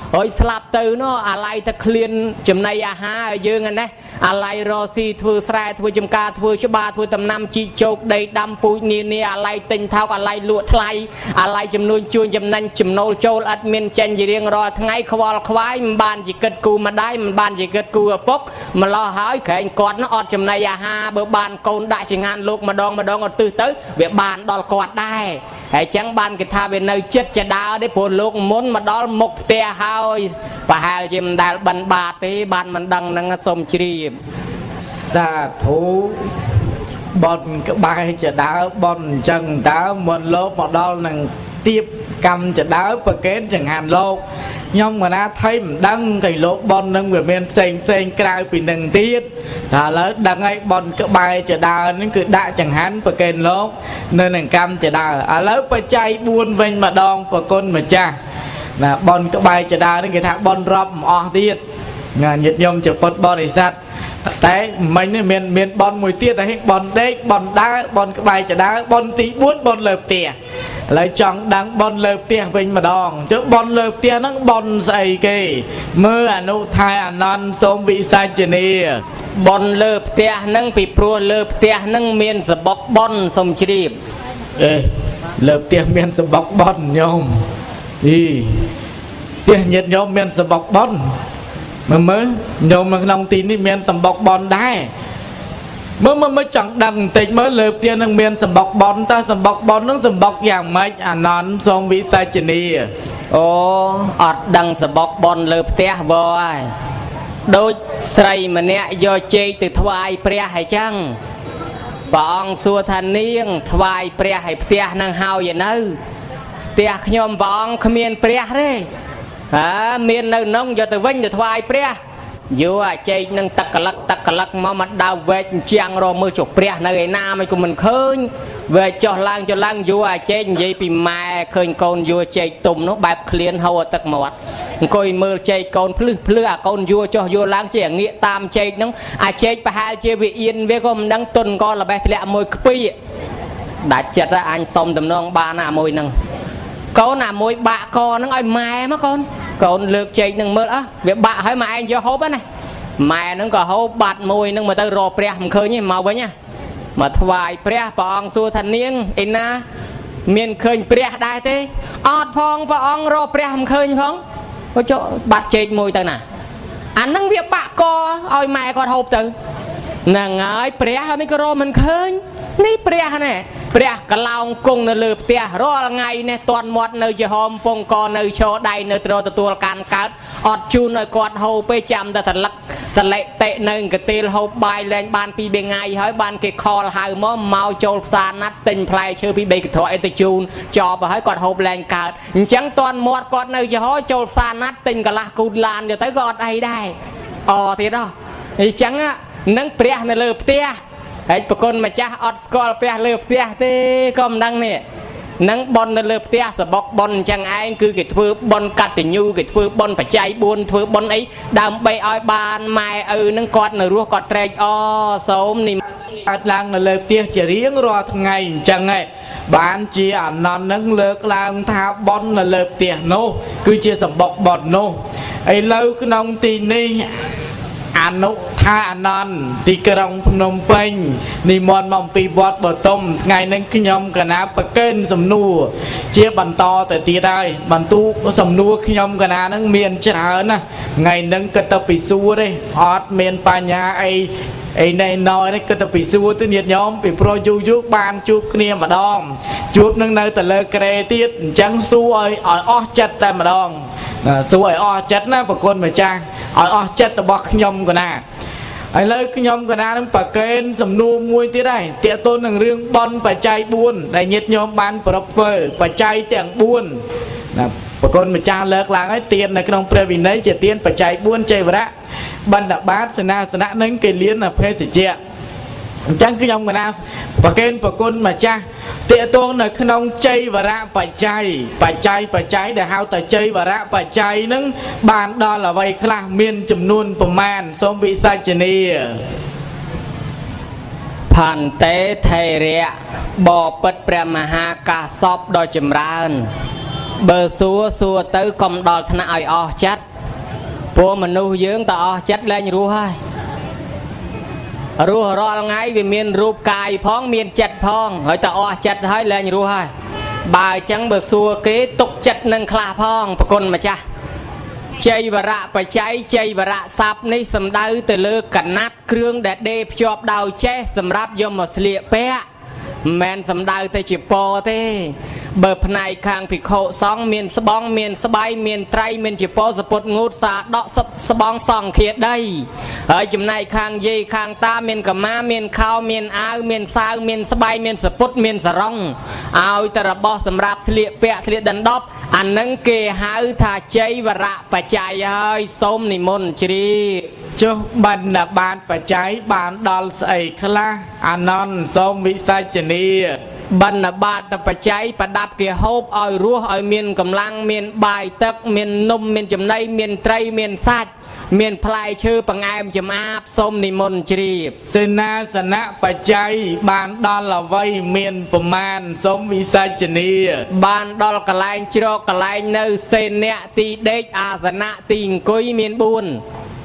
ôi slap từ nó à lại ta clean chấm này à ha dương anh đấy à lại rosi thưa sai thưa chấm ca thưa cho ba thưa tầm năm chi chốt đầy đâm bụi nè nè à lại tình thao à lại lụa thay à lại chấm nuôi chuồn chấm nanh chấm nô châu admin chen gì riêng rồi ngày khoa khoái bàn chỉ kết cù mà đái bàn chỉ kết cù ở bốc mà lo hỏi cái anh quạt nó ọt chấm này à ha bữa bàn côn đại chừng ngàn lúc mà đong mà đong ở từ tới việc bàn đo quạt đai hãy chẳng bàn cái tha bên nơi chết chả đau để buồn lúc muốn mà đó một tia hao và hai chim đại bàn bạc thì bàn mình đăng năng sôm chi xa thú bọn cái bài chả đau bọn chân đau một lốp mà đó là tiếp cầm chả đau và kén chẳng hạn lô nhưng mà nó thấy mình đăng cái lỗ bọn nâng về bên xanh xanh cài vì nâng tiết là lớn đăng ấy bọn cái bài chả đau nó cứ đã chẳng hạn và kén lỗ nên là cầm chả đau à lớn và chay buôn vinh mà đong và con mà cha là bọn cái bài chả đau nó cái thằng bọn rộp ọ tiết nhiệt nhông chả bật bọn để sạch thế mình nên miền miền bọn mùi tiết đấy bọn đấy bọn đá bọn cái bài chả đá bọn tí bốn bọn lợp tỉa lấy chọn đáng bọn lợp tỉa vinh mà đòn chứ bọn lợp tỉa nó bọn dày kì mưa à nụ thai à non xôm bị sai chì nì bọn lợp tỉa nâng bị pro lợp tỉa nâng miền sập bọc bọn xôm chi đi ê lợp tỉa miền sập bọc bọn nhôm đi tỉa nhiệt nhôm miền sập bọc bọn mà mới nhôm mà lòng tin đi miền sập bọc bọn đai mới mới mới chẳng đằng tịch mới lợp tiền thằng miền sầm bọc bón ta sầm bọc bón nó sầm bọc dạng mấy à nón xong bị tay chân đi ô ọt đằng sầm bọc bón lợp té voi đôi sậy mà nè do chơi từ thoại pre hay chăng bong xua thanh niên thoại pre hay té năng hao vậy nữa té nhom bong miền pre đấy à miền nơi nông do từ vinh từ thoại pre vô à chơi nâng tắc lắc tắc lắc mà mặt đào về chiang rồi mưa chụp pre nơi nam ấy của mình khơi về cho lang cho lang vô à chơi gì bị mai khơi con vô chơi tùng nó bẹp clean hầu tắc một coi mưa chơi con plư plư à con vô cho vô lang chơi nghĩa tam chơi nó à chơi bà hai chơi bị yên với con đang tuần con là bé lẹ môi pi đã chặt ra anh xong tầm non ba nà môi nâng con là môi bạ con nó ai mai mà con con lược chơi nâng mưa á việc bạ hỏi mà anh cho hốp á này mẹ nó có hốp bạt môi nó mà tao rò pre mình khơi như màu với nha mà thoại pre bong xua thanh niên ina miền khơi pre đại thế ọt phong bong rò pre mình khơi phong có chỗ bạt chơi môi tao nè anh năng việc bạ co ôi mẹ con hộp từ nàng ơi pre hơi mấy cái rò mình khơi ní pre này pre cả lòng cùng nó lừa tia rồi ngày này toàn một nơi chơi hôm phong con nơi chỗ đây nơi rồi tụi can cát ọt chu nơi quạt hầu pe chạm ta thật lắc thật lệ tệ nơi cái tiền hầu bài lên ban pi bên ngày hỏi ban cái call hai mó mau châu sa nát tình play chơi pi bên cái thoại từ chun cho và hỏi quạt hầu lên cát chẳng toàn một quạt nơi chơi hỏi châu sa nát tình cả là cùn lan rồi tới gọt đây đây ờ thì đó thì chẳng á nâng pre nơi lừa tiaไอ้ปกติมาจ้าอดสกอลเปียเลือบเปียเต้ก็มันดังเนี่ยนังบอลเลือบเปียสบอกบอลจังไอ้คือกิจฟืบบอลกัดติยูกิจฟืบบอลปัจจัยบุญฟืบบอลไอ้ดำไปอ้อยบานไม้เออนังกอดเนื้อรัวกอดเตยอ้อสมนี่ลังเลือบเปียจะเลี้ยงรอทั้งไงจังไงบ้านเจียนอนนังเลือกลังท่าบอลเลือบเปียโน่คือเจียสบอกบอลโน่ไอ้เลือกน้องตีนี่อันนุท่านอนที่กระงพนมเป่งนิมนต์มองปีบอดบ่ต้มไงนั่งขยมกันนะปะเกินสำนัวเจี๊ยบันตอแต่ตีได้บันตู้สำนัวขยมกันนะนั่งเมียนเช้านะไงนั่งกระตปิซัวได้ออดเมียนปัญญาไอไอในน้อยนี่กระตปิซัวตัวเนียดย้อมไปโปรยูยุบานจูบเนียมาดองจูบนั่งในแต่เลกเรตีดจังซัวไออ้อจัดแต่มาดองสวยอ้อจัดนะปะคนมาจ้างอ้อจัดแต่บอกขยมกันนะไอ้เลยขยมกันนะนั่นปะเกณฑ์สำนูมวยที่ได้เตะต้นหนึ่งเรื่องบอลปัจจัยบุญได้ยึดโยมบ้านปรบเปิดปัจจัยเตียงบุญนะปะคนมาจ้างเลิกล้างไอ้เตียนในขนมเปรวินได้จะเตียนปัจจัยบุญใจวระบรรดาบาสนาสนะนั่งเกลียนนะเพศเจียจังขยมกันนะปะเกณฑ์ปะคนมาจ้าเตะตัวในขนมใจวระปัจจัยปัจจัยปัจจัยแต่เฮาแต่ใจวระปัจจัยนั้นบานดอละไว้คลาเมียนจำนวนประมาณสมวิสัยเนียผ่านเตะไทยเรียบ่อเปิดเปรมหากาซอบโดยจำราน bờ xua xua tới công đòn thân ai o chất bố mình nuôi dưỡng ta o chất lên rùa hai rùa rò ngay vì miền rùp cài phong miền chật phong hỏi ta o chất hơi lên rùa hai bài chẳng bờ xua kế tục chất nâng khla phong bà con mà cha chơi và rạ phải cháy chơi và rạ sạp ní xâm đau từ lơ cẩn nát krương để đê chọp đào che xâm ráp do một lịa bé men xâm đau tới chỉ po thế bờ này khang bị khổ song miền sờ bong miền sờ bay miền tây miền chỉ po sờ bột ngút xả đọ sập sờ bong song khiết đây ở chùm này khang dây khang ta miền cà má miền khao miền áo miền sao miền sờ bay miền sờ bột miền sờ rong ao tờ bò sầm rạp sliệt pẹ sliệt đần đóp anh nâng kề háo thà chơi và rạ và chạy hơi xôm nỉ môn chi chúc bạn là bạn phải cháy bạn đòn sậy khla anh non xôm vị sai chân đi bần là bạn tập phải cháy và đạp kìa hộp ỏi rùa ỏi miền cầm lăng miền bài tắc miền nôm miền chấm nay miền tây miền sạch miền plei chư bằng ai chấm áp xôm nỉ môn chi xin na sanh na phải cháy bạn đòn là vây miền bầm man xôm vị sai chân đi bạn đòn cả lại chiro cả lại nơi sen nè tì đếch à sanh na tình cối miền buồn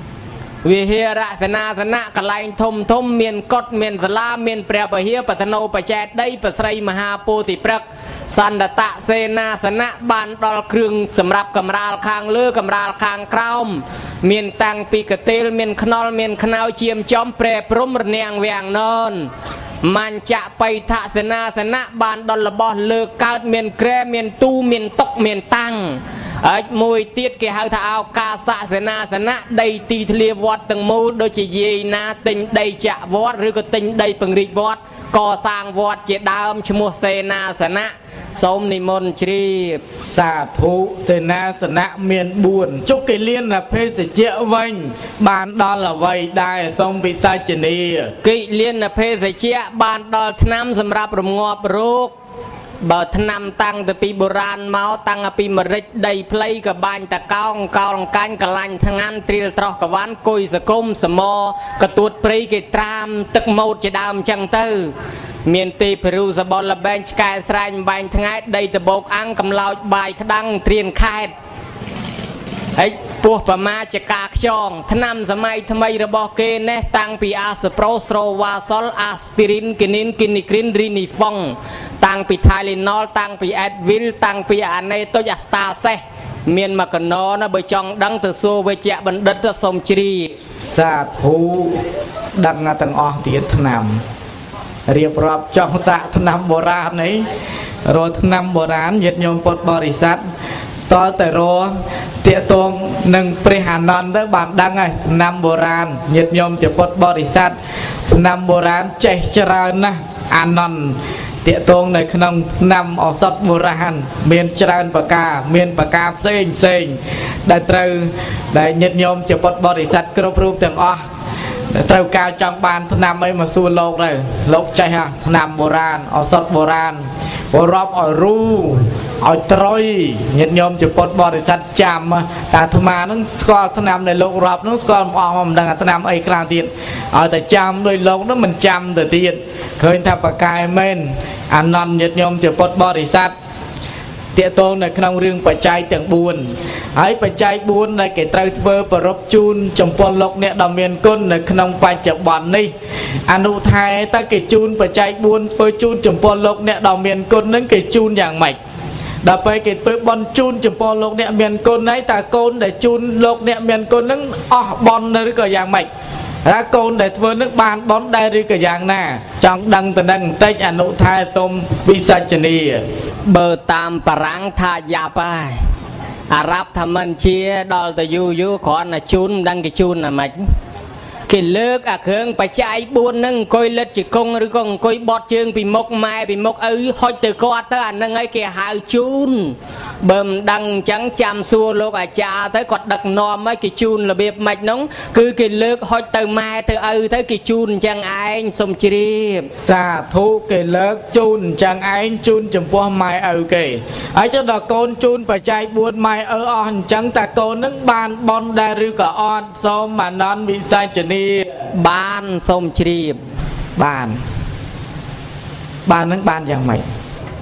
vì hiệp ra sanh na sanh na cả lại thôm thôm miền cốt miền sla miền prẹ bờ hiệp bờ thâu bờ chẹt đây bờ sray maha po ti prak san đa tạ sen na sanh na bạn đòn krương sầm rạp cầm ra khang lư cầm ra khang krao miền tăng pi cà tê miền khnol miền khnao chiêm chom prẹ prom rèn vàng nonมันจะไปทัศนาสนะบานดอลบอเลือกเกิดเมียนแกรเมียนตู้เมียนตกเมียนตังไอ้มวยเตี้ยเกี่ยวกับเอากาศาสนาสนะได้ตีทะเลวัดตั้งมูโดยจะยีนาติงได้จะวัดหรือก็ติงได้ปังริวัดก่อสร้างวัดเจดามชมัวเสนาสนะสมนิมนต์ชีสาธุเสนาสนะเมียนบุญจุกเกลียนนะเพศเจ้าวังบานดอลละไว้ได้ทรงปิศาจนีกิเลียนนะเพศเจ้าบานดอลทน้ำสำหรับรำงอบโรคบทนำตั้งแต่ปีโบราณเมาตั้งปีมฤดได้เพลย์กับบานตะเกาเกาลงกันกลันทั้งนั้นตรีลตรอกกับวันกุยสกุมสมอกระตุดปรีกิตรามตึกโมดจะดามจังเตอเมียนตีเพรูสบอลละแบนชกายสายบานทั้งนั้นได้ตะโบกอังกำลาวใบขดังเตรียนคายไอ้พวกประมาจะกากจองทนำสมัยทำไมระบอกเกเนตั้งปีอาสโปรสโรวาซอลอาสปิรินกินินกินิกรินรินิฟองตั้งปีไทลินอลตั้งปีแอดวิลตั้งปีอันเนโตยัสตาเซเมียนมากนอนะใบจองดังตัวโซเวเจบันดัตสมจรีสาธุดังตั้งออกเตียนทนำเรียบรับจองสะทนำโบราณนี้รถนำโบราณยึดโยมปดบริษัทต่อแต่รอเตี้ยตรงหนึ่งปริหารนอนได้บานดังไงนำโบราณยึดโยมจะปดบริษัทนำโบราณใจเจริญนะอานนท์เตี้ยตรงในขนมนำอสดโบราณเมียนเจริญปากกาเมียนปากกาเซ็งเซ็งได้ตรึได้ยึดโยมจะปดบริษัทกรุบรูปแต่งอ๋อเต้าการจังบานพนำไม่มาสู้โลกเลยโลกใจฮะพนำโบราณอสดโบราณบรอบอ่อยรู้อ่อยตรอยเงียบยมจะปดบริษัทจำแต่ธรรมานั้นสกอลพนำในโลกรอบนั้นสกอลออกมาดังพนำไอ้กลางตีนเอาแต่จำโดยโลกนั้นมันจำแต่ตีนเคยทำปากกายเมนอันนั้นเงียบยมจะปดบริษัทเตี้ยโตในขนมเรื่องปัจจัยต่างบุญให้ปัจจัยบุญในเกตไตรเวอร์ปรบจูนจำปนโลกเนี่ยดำเนินก้นในขนมปัจจุบันนี้อนุไทยตาเกจูนปัจจัยบุญเฟอจูนจำปนโลกเนี่ยดำเนินก้นนั้นเกจูนอย่างใหม่ดาไปเกตเฟอบอลจูนจำปนโลกเนี่ยเมียนก้นไหนแต่ก้นแต่จูนโลกเนี่ยเมียนก้นนั้นอ๋อบอลนั่นก็อย่างใหม่และก้นแต่เฟอนึกบานบอลได้หรือก็อย่างน่าจังดังแต่ดังเตจอนุไทยตมวิสัชนีเบอร์ตามปรังทายาไปอารับทำมันเชียดอลแต่ยูยูขอนะจุนดังกิจุนนะมั้ยกิเลิกอะเครื่องไปใจบุญนั่งคอยเล็ดจิกงหรือกงคอยบอดเชิงปีมกไม้ปีมกเอ้ยหอยตือกอดเตอนั่งไอ้แกหายจุนเบิ่มดังจังจำซัวโลกอาจารย์เธอกอดดักนอมไม่กิจุนระเบียบมัดน้องคือกิเลิกหอยตือไม้เธอเอ้ยเธอกิจุนจังไอ้สมจรีบสาธุกิเลิกจุนจังไอ้จุนจำพวกไม้เอ้ยเกไอ้เจ้าดอกโกนจุนไปใจบุญไม้เอ้ยอ่อนจังแต่โกนนั่งบานบอลได้หรือก็อ่อนสมมานอนวิสัยจนีบ้านสมจรีบบ้านบ้านนั้นบ้านอย่างไร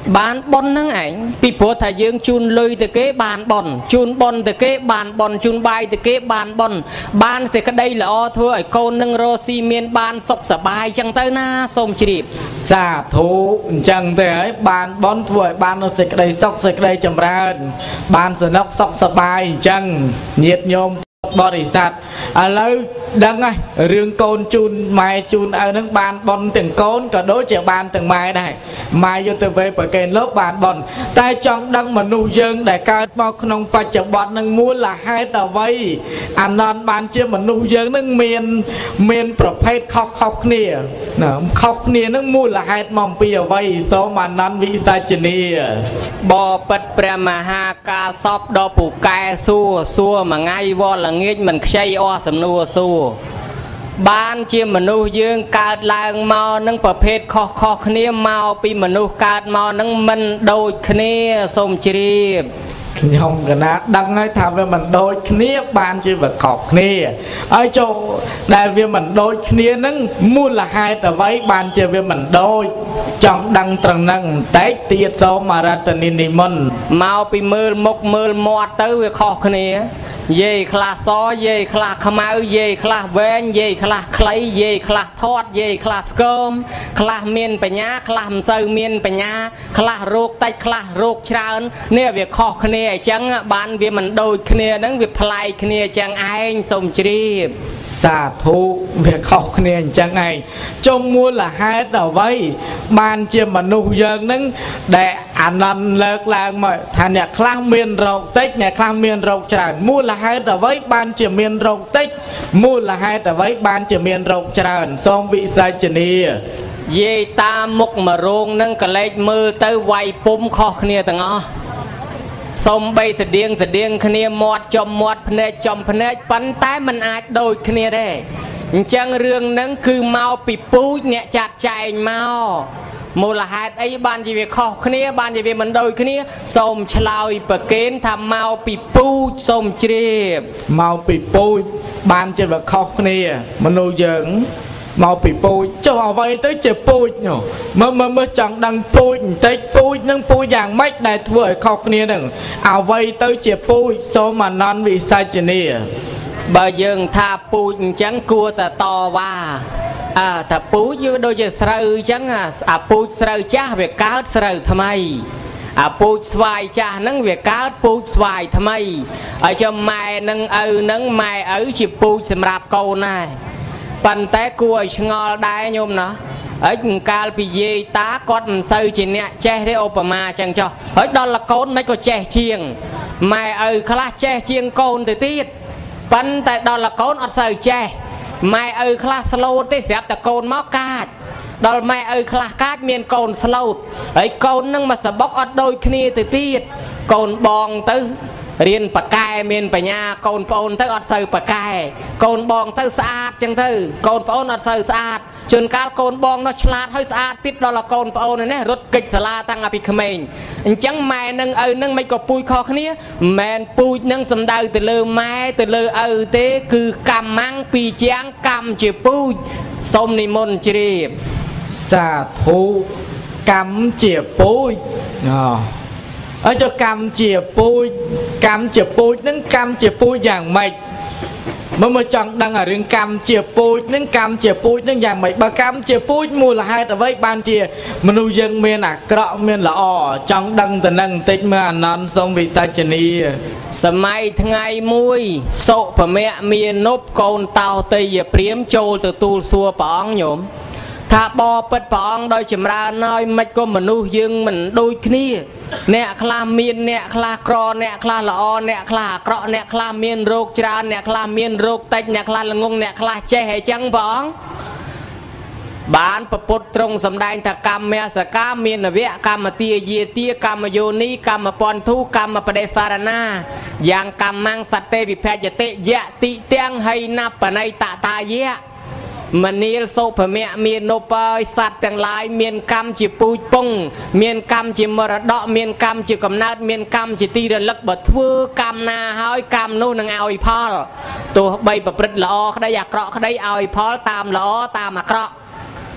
bán bon nắng ảnh bị bố thầy dương chun lôi từ kế bàn bon chun bon từ kế bàn bon chun bay từ kế bàn bon ban sẽ cái đây là o thưa ở cô nâng rô xi miên ban sọc sờ bài chẳng tới na xôm chỉ xả thú chẳng thể bàn bon thưa ban nó sẽ cái đây sọc sẽ cái đây chầm ra ban sẽ nóc sọc sờ bài chẳng nhiệt nhôm bò đi sạt à lâu đăng ơi riêng côn chun mai chun ở nước bàn bon từng côn cả đối chèo bàn từng mai này mai vô từ về bởi kênh lớp bàn bon tay trong đăng mà nu dương để cao mau không phải chèo bọt nâng mua là hai tờ vây anh non bàn chưa mà nu dương nâng miền miền prophet khóc khóc nè khóc nè nâng mua là hai mong bìa vây số mà non vị ta chỉ nè bò bật prema ha ca sop đo phụ cài xua xua mà ngay vô là nghe mình xây o sầm nua xua ban chia mình nuôi dương cát lang màu nângประเภท khó khó khné màu pi mình nuôi cát màu nâng mình đôi khné xôm chìp nhom cái nát đăng ấy tham với mình đôi khné ban chia vật khóc khné ở chỗ đại viên mình đôi khné nâng mua là hai tờ váy ban chia với mình đôi trong đăng trần nâng tết tiệt số mà ra tình in mình màu pi mưa mốc mưa mọt tới với khó khné dây khla xó dây khla khmau dây khla ven dây khla khlây dây khla thọt dây khla skôm khla miên bạch nhá khla sơ miên bạch nhá khla rốt tách khla rốt trơn nè việc khó khné chẳng ban việc mình đôi khné nâng việc play khné chẳng ai xôm chì xả thú việc khó khné chẳng ai trong mua là hai tờ vây ban chia mà nu dương nâng để anh ăn lợt làng mà thằng nhà khla miên rộng tách nhà khla miên rộng trơn mua là hai tờ váy ban chỉ miền rộng tích mua là hai tờ váy ban chỉ miền rộng tràn xong vị gia chân đi dây ta mục mà rong nâng cả lệch mưa tới vay pum khó khné tầng ó xong bay thật điên thật điên khné mọt chom mọt phné chom phné bắn tay mình ai đôi khné đây chẳng rương nâng cứ mau bị pú nhẹ chặt chạy mau một là hai ấy ban chỉ việc khó khné ban chỉ việc mình đôi khné xong chloi bờ kén tham mau bị pu xong chìa mau bị pu ban chỉ việc khó khné mình nuôi dưỡng mau bị pu cho họ vay tới chỉ pu nhở mà mà mà chẳng đăng pu tới pu nâng pu dạng mách này vừa khó khné đừng ảo vay tới chỉ pu số mà non vì sai chỉ nè bà dương tha pu chẳng cua ta to va à ta pu như đôi giờ sợi chẳng à à pu sợi cha về cá sợi tham ai à pu xoài cha nâng về cá pu xoài tham ai ở cho mai nâng ư nâng mai ở chỉ pu xem rạp câu này bàn tay cua ngò đai nhôm nó ở cal bị dê tá con sợi chỉ nè che thế opama chẳng cho ở đó là con mấy có che chiêng mai ư khá che chiêng con từ tiết bàn tay đó là con ở sợi che mai ơi khla slow thế xếp ta côn máu cát đó mai ơi khla cát miền côn slow ấy côn nâng mà sập bóc ở đôi kia từ tiết côn bong tới riêng bạc cài miền bạc nhà côn phôn tới ở sơi bạc cài côn bong tới sạch chẳng thư côn phôn ở sơi sạch chôn cá côn bong nó chlat hơi sạch tiếp đó là côn phôn này nè rút kịch sala tăng api khmeng chẳng mai nâng ơi nâng mấy có pui khó khné men pui nâng sầm đau từ lơ mai từ lơ ơi thế cứ cầm mang pi chang cầm chỉ pui xôm ni môn chì xả thú cầm chỉ pui ở cho cầm chỉ pui cầm chỉ pui nâng cầm chỉ pui dạng mày mà mà chọn đang ở riêng cam chia pui nâng cam chia pui nâng dạng mày bà cam chia pui mua là hai tờ với ban chia mà nuôi dân miền à cọ miền là o chọn đăng từ nâng tích mà non xong vị ta chân đi sớm mai ngày mui sộ và mẹ miền nốt con tàu tây về priếm châu từ tu xua bóng nhổm thà bò bật bóng đôi chìm ra nói mạch có mình nuôi dương mình đôi kia nè khla miên nè khla cro nè khla lọ nè khla cọ nè khla miên rốt trà nè khla miên rốt tách nè khla là ngung nè khla che hay trắng bóng bán bột trong sầm đai ta cam mẹ sa cam miên là vẽ cam mà tia dê tia cam mà yoni cam mà pon thu cam mà pade sarana yang cam mang sạch tê bị phe tê dạ tị tiếng hay nạp ở này tạ ta dê mà niel sô phở mẹ miền nộp sạt tiếng lái miền cam chỉ pui pung miền cam chỉ mờ đọ miền cam chỉ cầm nát miền cam chỉ ti đợt lắc bật thưa cam na hơi cam nô nằng ao paul tổ bay bật bật lọ đây à cọ đây ao paul tam lọ tam à cọ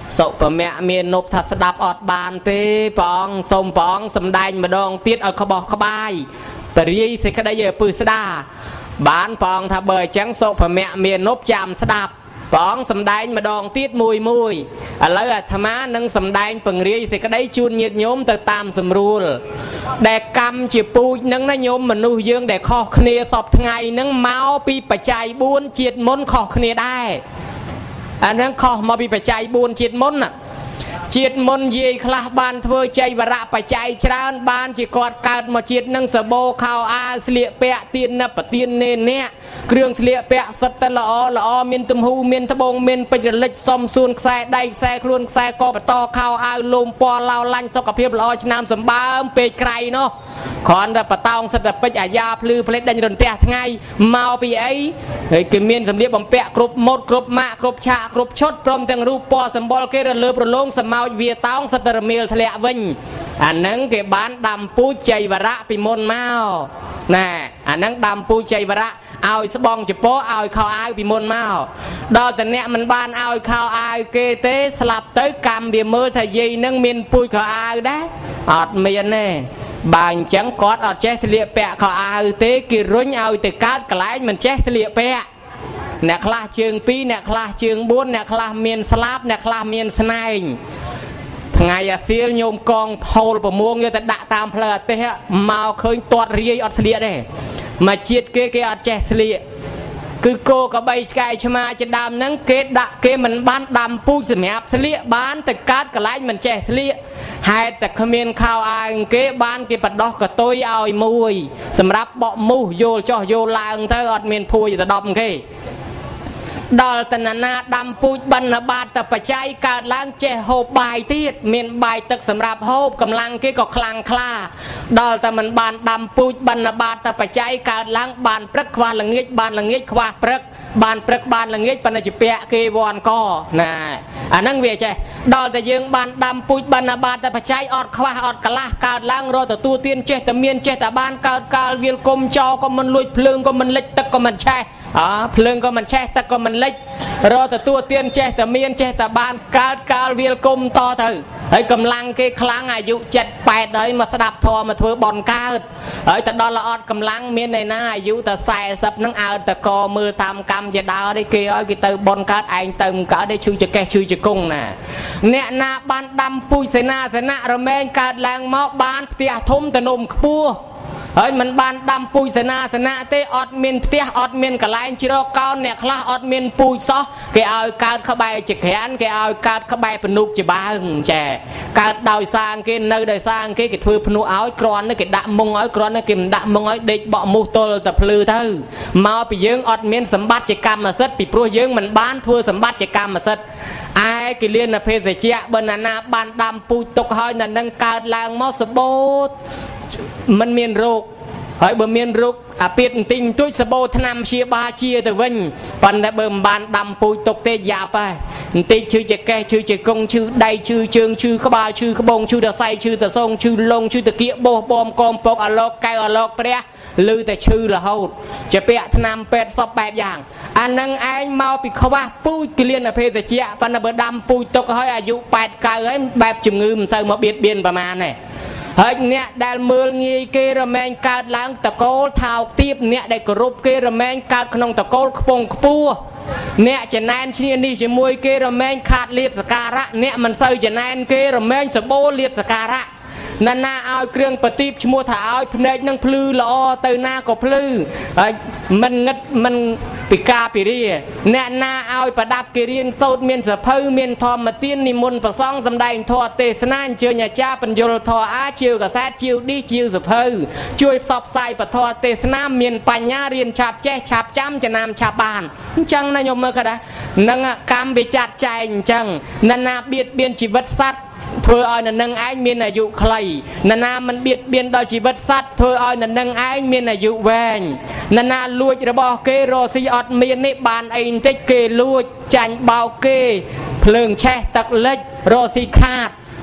សុបមៈមាននប់ថាស្ដាប់អត់បានទេព្រះអង្គសូមព្រះអង្គសម្ដែងម្ដងទៀតឲ្យក្បោះក្បាយបរិយសេចក្តីឲ្យពឹស្ដាបានព្រះអង្គថាបើអញ្ចឹងសុបមៈមាននប់ចាំស្ដាប់ព្រះអង្គសម្ដែងម្ដងទៀតមួយមួយឥឡូវអាត្មានឹងសម្ដែងពង្រាយសេចក្តីជូនញាតិញោមទៅតាមសម្រួលដែលកម្មជាពូជនឹងណាញោមមនុស្សយើងដែលខុសគ្នាសពថ្ងៃនឹងមកពីបច្ច័យបួនជាតិមុនខុសគ្នាដែរអានឹងខុសមកពីបច្ច័យបួនជាតិមុនណាជាតិមុនយាយខ្លះបានធ្វើចៃវរៈបច្ច័យច្រើនបានជាគាត់កើតមកជាតិនឹងសបោខោអាវស្លៀកពាក់ទៀនណបទៀននេអ្នកគ្រឿងស្លៀកពាក់សិតតែល្អល្អមានទំហូរមានត្បូងមានពេជ្រលិចសំសួនខ្សែដៃខ្សែខ្លួនខ្សែកបតខោអាវលោមពណ៌ឡៅឡាញ់សុខភាពល្អឆ្នាំសម្បើមពេកក្រៃនោះគ្រាន់តែបតោងសិតតែពេជ្រអាយ៉ាភ្លឺផ្លេចដេញរន្ទះថ្ងៃមកពីអីហើយគេមានសម្លៀកបំពាក់គ្រប់ម៉ូតគ្រប់ម៉ាកគ្រប់ឆាកគ្រប់ឈុតព្រមទាំងរូបពណ៌សម្បុរគេរលើប្រឡងសមោចវាតោងសិតតែរមៀលធ្លាក់វិញអាហ្នឹងគេបានដាំពូជចៃវរៈពីមុនមកណែអាហ្នឹងដាំពូជចៃវរៈឲ្យស្បងចពោឲ្យខោអាវពីមុនមកដល់តែអ្នកមិនបានឲ្យខោអាវគេទេស្លាប់ទៅកម្មវាមើលថាយាយនឹងមានពូជខោអាវដែរអត់មានទេបើអញ្ចឹងគាត់អត់ចេះស្លៀកពាក់ខោអាវទេគេរុញឲ្យទៅកើតកន្លែងមិនចេះស្លៀកពាក់អ្នកខ្លះជើងពីរអ្នកខ្លះជើងបួនអ្នកខ្លះមានស្លាបអ្នកខ្លះមានស្នែងថ្ងៃអាសៀលញោមកងហូលប្រមួងយកទៅដាក់តាមផ្លូវអាទេសមកឃើញទាត់រាយអត់ស្លៀកទេមកជាតិគេគេអត់ចេះស្លៀកគឺគោកបីឆ្កែឆ្មាជាដើមហ្នឹងគេដាក់គេមិនបានដាំពូជសម្រាប់ស្លៀកបានទៅកើតកន្លែងមិនចេះស្លៀកហេតុតែគ្មានខោអាវគេបានគេបដោះកតុយឲ្យមួយសម្រាប់បក់មូសយល់ចោះយល់ឡើងទៅអត់មានភួយទៅដប់គេដល់តណានាដាំពូជបណ្ឌបាតតបច្ច័យកើតឡើងចេះហូបបាយទៀតមានបាយទឹកសម្រាប់ហូបកម្លាំងគេក៏ខ្លាំងក្លាដល់តែមិនបានដាំពូជបណ្ឌបាតតបច្ច័យកើតឡើងបានព្រឹកខ្វះល្ងាចបានល្ងាចខ្វះព្រឹកបានព្រឹកបានល្ងាចបណ្ឌជាពាក់គេវ័នកណាអាហ្នឹងវាចេះដល់តែយើងបានដាំពូជបណ្ឌបាតតបច្ច័យអត់ខ្វះអត់កន្លះកើតឡើងរកទទួលទានចេះតែមានចេះតែបានកើតកាលវាលគុំចោក៏មិនលួចភ្លើងក៏មិនលិចទឹកក៏មិនឆេះអើភ្លើងក៏មិនឆេះទឹកក៏មិនលិចរកទទួលទានចេះតែមានចេះតែបានកើតកាលវាលគុំតទៅហើយកម្លាំងគេខ្លាំងអាយុเจ็ด แปดហើយមកស្ដាប់ធម៌មកធ្វើបន់កើតហើយទៅដល់ល្អត់កម្លាំងមានឯណាអាយុតែสี่สิบហ្នឹងអើតកមើលតាមកម្មជាដើរទេគេឲ្យគេទៅបន់កើតឯងទៅមិនកើតទេឈឺចកេះឈឺចកុងណាអ្នកណាបានដាំពូជសេនាសនៈរមែងកើតឡើងមកបានផ្ទះធំតនំខ្ពស់ហើយមិនបានដាំពូជសេនាសនៈទេអត់មានផ្ទះអត់មានកន្លែងជ្រកកោនអ្នកខ្លះអត់មានពូជសោះគេឲ្យកើតក្បែរចក្រានគេឲ្យកើតក្បែរពនុកជាបើងចាកើតដោយសាងគេនៅដោយសាងគេគេធ្វើភ្នោះឲ្យគ្រាន់តែគេដាក់មុងឲ្យគ្រាន់តែគេមិនដាក់មុងឲ្យដេកបក់មូសទល់តែភ្លឺទៅមកពីយើងអត់មានសម្បត្តិជាកម្មសិទ្ធិពីព្រោះយើងមិនបានធ្វើសម្បត្តិជាកម្មសិទ្ធិឯគិលានភេសជ្ជៈបើណាណាបានដាំពូជទុកឲ្យនៅនឹងកើតឡើងមកសបោតมันមានរោគហើយបើមានរោគអាពាតបន្តិចបន្តួចសបោថ្នាំព្យាបាលជាទៅវិញប៉ុន្តែបើមិនបានដាំពូជទុកទេយ៉ាប់ហើយបន្តិចឈឺចកេះឈឺចកុងឈឺដៃឈឺជើងឈឺក្បាលឈឺក្បងឈឺតសៃឈឺតសងឈឺលងឈឺតគៀកបោះបំកមពកអាឡោកកៅអាឡោកព្រះឮតែឈឺរហូតជាពាក់ថ្នាំពេទ្យសពបែបយ៉ាងអានឹងឯងមកពីខ្វះពូជគិលានភេសជ្ជៈប៉ុន្តែបើដាំពូជទុកឲ្យអាយុแปด เก้าហើយបែបជំងឺមិនសូវមកបៀតបៀនប្រមាណទេហើយអ្នកដែលមើលងាយគេរមែងកើតឡើងតកូលថោកទាបអ្នកដែលគោរពគេរមែងកើតក្នុងតកូលខ្ពង់ខ្ពស់អ្នកចំណែនឈ្នានេះជាមួយគេរមែងខាតលៀបសការៈអ្នកមិនសូវចំណែនគេរមែងសបោលៀបសការៈណាណាឲ្យគ្រឿងប្រទីបឈ្មោះថាឲ្យភ្នែកនឹងភ្លឺល្អទៅណាក៏ភ្លឺហើយមិនងឹតមិនពិការពិរាអ្នកណាឲ្យប្រដាប់គេរៀនសូត្រមានសភៅមានធម្មទាននិមន្តប្រសងសម្ដែងធម៌ទេសនាអញ្ជើញអាចារ្យបញ្យលធម៌អាជាវកសែតជាវឌីជាវសភៅជួយផ្សព្វផ្សាយពធទេសនាមានបញ្ញារៀនឆាប់ចេះឆាប់ចាំចំណាំឆាប់បានអញ្ចឹងណាញោមមើលក៏ដែរនឹងកម្មវិចាត់ចែងអញ្ចឹងណាណាបៀតបៀនជីវិតសត្វធ្វើឲ្យនៅនឹងឯងមានអាយុខ្លីណាណាមិនបៀតបៀនដល់ជីវិតសត្វធ្វើឲ្យនៅនឹងឯងមានអាយុវែងណាណាលួចរបស់គេរស់ស៊ីអត់មាននេះបានអីបន្តិចគេលួចចាញ់បោកគេភ្លើងឆេះទឹកលិចរស់ស៊ីខាត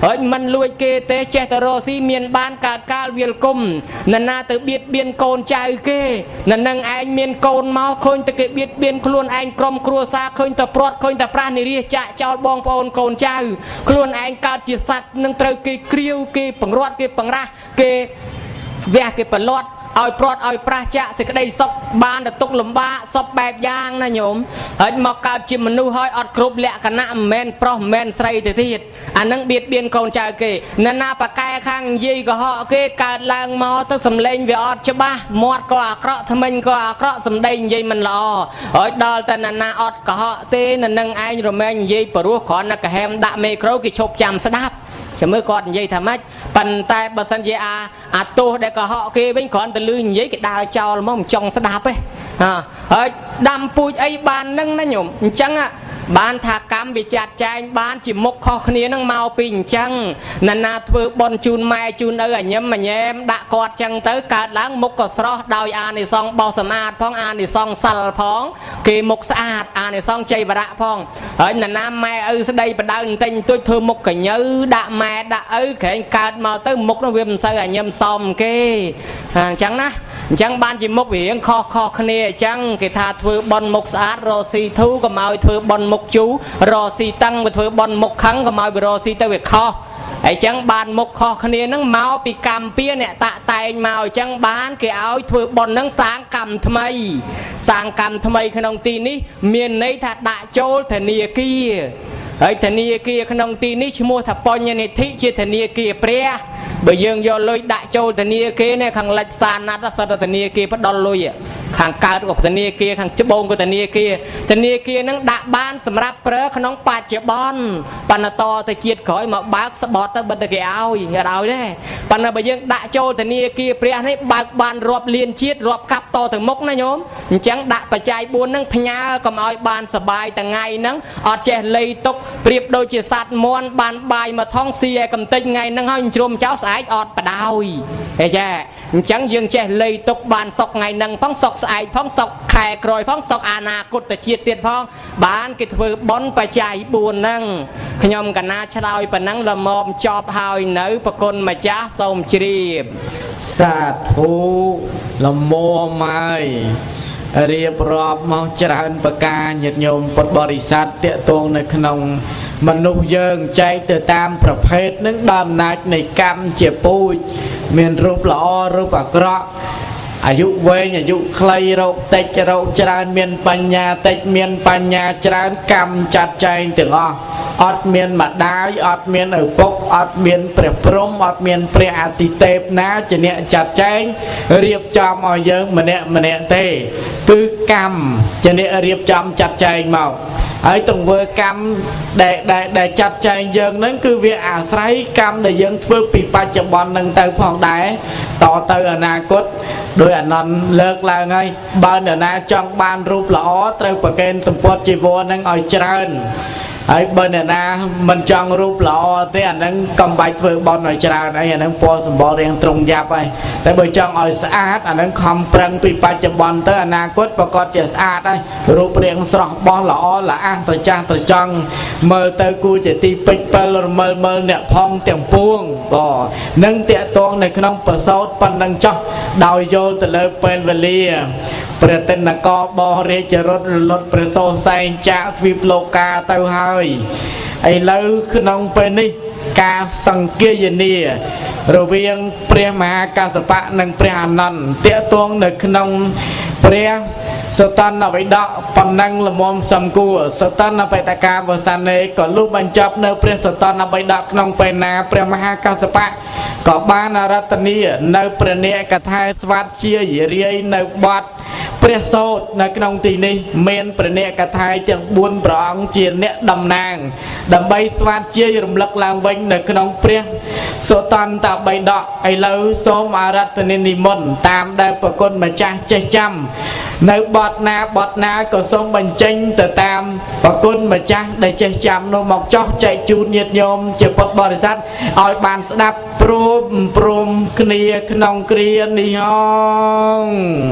ហើយមិនលួចគេទេចេះតែរស់ស៊ីមានបានកើតកាលវាលគុំណ៎ណាទៅបៀតបៀនកូនចៅគេណ៎នឹងឯងមានកូនមកឃើញតែគេបៀតបៀនខ្លួនឯងក្រុមគ្រួសារឃើញតែព្រាត់ឃើញតែប្រាស់នារីចាក់ចោលបងប្អូនកូនចៅខ្លួនឯងកើតជាសត្វនឹងត្រូវគេគ្រាវគេបង្រាត់គេបង្រាស់គេវះគេប្រឡាត់ឲ្យព្រាត់ឲ្យប្រាស់ចាក់សេចក្តីសុខបានទៅទុកលំបាកសពបែបយ៉ាងណាញោមហើយមកកើតជាមនុស្សហើយអត់គ្រប់លក្ខណៈមិនមែនប្រុសមិនមែនស្រីទៅទៀតអានឹងបៀតបៀនកូនចៅគេណ៎ណាប៉ាកែខាងនិយាយកុហកគេកើតឡើងមកទៅសំឡេងវាអត់ច្បាស់មាត់ក៏អាក្រក់ថ្មិញក៏អាក្រក់សំដីនិយាយមិនល្អហើយដល់តែណ៎ណាអត់កុហកទេណ៎នឹងឯងរមែងនិយាយព្រោះគ្រាន់តែកាហែមដាក់មេក្រូគេឈប់ចាំស្ដាប់ចាំមើលគាត់និយាយថាម៉េចប៉ុន្តែបើសិនជាអាអាទោសដែលកុហកគេវិញគ្រាន់តែលឺនិយាយគេដើរចោលមកមិនចង់ស្ដាប់ទេហាហើយដាំពូជអីបាននឹងណាញោមអញ្ចឹងបានថាកម្មវាចាត់ចែងបានជាមុខខុសគ្នានឹងមកពីអញ្ចឹងណាណាធ្វើបន់ជូនម៉ែជូនឪអញញឹមអញញែមដាក់គាត់ចឹងទៅកើតឡើងមុខក៏ស្រស់ដោយអានិសង្ឃបោសម្អាតផងអានិសង្ឃសិលផងគេមុខស្អាតអានិសង្ឃជ័យបរៈផងហើយណាណាម៉ែឪស្ដីបដៅបន្តិចបន្ទួចធ្វើមុខកញើដាក់ម៉ែដាក់ឪក្រែងកើតមកទៅមុខនោះវាមិនសូវអញញឹមសមគេអញ្ចឹងណាអញ្ចឹងបានជាមុខវារៀងខុសខុសគ្នាអញ្ចឹងគេថាធ្វើបន់មុខស្អាតរស់ស៊ីធូក៏មកធ្វើបន់មុខជូរស់ស៊ីតឹងទៅធ្វើបន់មុខខឹងក៏មកវារស់ស៊ីទៅវាខុសអញ្ចឹងបានមុខខុសគ្នានឹងមកពីកម្មពៀអ្នកតាក់តែងមកអញ្ចឹងបានគេឲ្យធ្វើបន់នឹងសាងកម្មថ្មីសាងកម្មថ្មីក្នុងទីនេះមានន័យថាដាក់ចូលធនាគារហើយធនាគារក្នុងទីនេះឈ្មោះថាបញ្ញនិធិជាធនាគារព្រះបើយើងយកលុយដាក់ចូលធនាគារនេះខាងលិចផ្សារណាត់សតធនាគារផ្ដល់លុយខាងកើតក៏ធនាគារខាងច្បងក៏ធនាគារធនាគារនឹងដាក់បានសម្រាប់ប្រើក្នុងបច្ចុប្បន្នបណ្ណតទៅជាតិក្រោយមកបើកស្បត់ទៅបិទទៅគេឲ្យឲ្យដែរប៉ុន្តែបើយើងដាក់ចូលធនាគារព្រះនេះបើកបានរាប់លានជាតិរាប់កាប់តទៅមុខណាញោមអញ្ចឹងដាក់បច្ច័យបួននឹងផ្ញើកុំឲ្យបានសបាយថ្ងៃហ្នឹងអត់ចេះលៃទុកប្រៀបដូចជាសត្វមន់បានបាយមកថងស៊ីឲ្យកំតិចថ្ងៃហ្នឹងហើយជ្រុំចោលស្អែកអត់បដោយហេចាអញ្ចឹងយើងចេះលៃទុកបានសុកថ្ងៃហ្នឹងផងសុកស្អែកផងសុកខែក្រោយផងសុកអនាគតជាតិទៀតផងបានគេធ្វើបន់បច្ច័យបួនហ្នឹងខ្ញុំកណាឆ្លើយប៉ុណ្ណឹងល្មមចប់ហើយនៅប្រគុណម្ចាស់សូមជ្រាបសាធុល្មមហើយរៀបរាប់មកច្រើនប្រការញាតិញោមពុទ្ធបរិស័ទតេតងនៅក្នុងមនុស្សយើងចែកទៅតាមប្រភេទនឹងដល់អំណាចនៃកម្មជាពូជមានរូបល្អរូបអាក្រក់អាយុវែងអាយុខ្លីរោគតិចរោគច្រើនមានបញ្ញាតិចមានបញ្ញាច្រើនកម្មចាត់ចែងទាំងអស់អត់មានម្ដាយអត់មានឪពុកអត់មានព្រះព្រំអត់មានព្រះអាទិទេពណាជាអ្នកចាត់ចែងរៀបចំឲ្យយើងម្នាក់ម្នាក់ទេគឺកម្មជាអ្នករៀបចំចាត់ចែងមកហើយទង្វើកម្មដែលដែលចាត់ចែងយើងហ្នឹងគឺវាអាស្រ័យកម្មដែលយើងធ្វើពីបច្ចុប្បន្នហ្នឹងទៅផងដែរតទៅអនាគតដោយអានន្ទលើកឡើងហើយបើនរណាចង់បានរូបល្អត្រូវប្រកេនសម្ពត់ជីវរហ្នឹងឲ្យច្រើនហើយបើអ្នកណាមិនចង់រូបល្អទេអាហ្នឹងកំបាច់ធ្វើបន់ឲ្យច្រើនអីអាហ្នឹងពណ៌សម្បល់រៀងត្រង់យ៉ាប់ហើយតែបើចង់ឲ្យស្អាតអាហ្នឹងខំប្រឹងពីបច្ចុប្បន្នទៅអនាគតប្រកបជាស្អាតហើយរូបរាងស្រស់បោះល្អល្អះត្រចះត្រចង់មើលទៅគួរជាទីពេចពិលរមើលមើលអ្នកផងទាំងពួងបាទនឹងតាក់ទងនៅក្នុងប្រសោតប៉ុណ្ណឹងចោះដោយយកទៅលើពេលវេលាព្រះតិនកបរាជរត់រលត់ព្រះសូរសែងចាកទ្វីបលោកាទៅហើយឥឡូវក្នុងពេលនេះការសង្គាយនារវាងព្រះមហាកាសបៈនិងព្រះអានន្ទតាក់ទងនៅក្នុងព្រះសតនវៃដកប៉ុណ្ណឹងល្មមសំគួរសតនបេតកាវសានេក៏លុះបញ្ចប់នៅព្រះសតនវៃដកក្នុងពេលណាព្រះមហាកាសបៈក៏បានអរតនីនៅព្រះនេកថាស្វាតជារាយនៅបទព្រះសូត្រនៅក្នុងទីនេះមានព្រះនេកថាទាំងបួនព្រះអង្គជាអ្នកតំណាងដើម្បីស្វាតជារំលឹកឡើងវិញនៅក្នុងព្រះសតនវៃដកឥឡូវសូមអរតនីនិមន្តតាមដែលប្រគុណម្ចាស់ចេះចាំនៅបទណាបទណាក៏សូមបញ្ចេញទៅតាមប្រគុណម្ចាស់ដែលចេះចាំនោះមកចោះចែកជូនញាតិញោមជាពុទ្ធបរិស័ទឲ្យបានស្ដាប់ព្រមព្រមគ្នាក្នុងគ្រានេះហង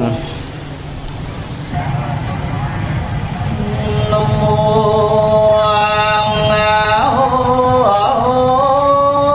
នមោ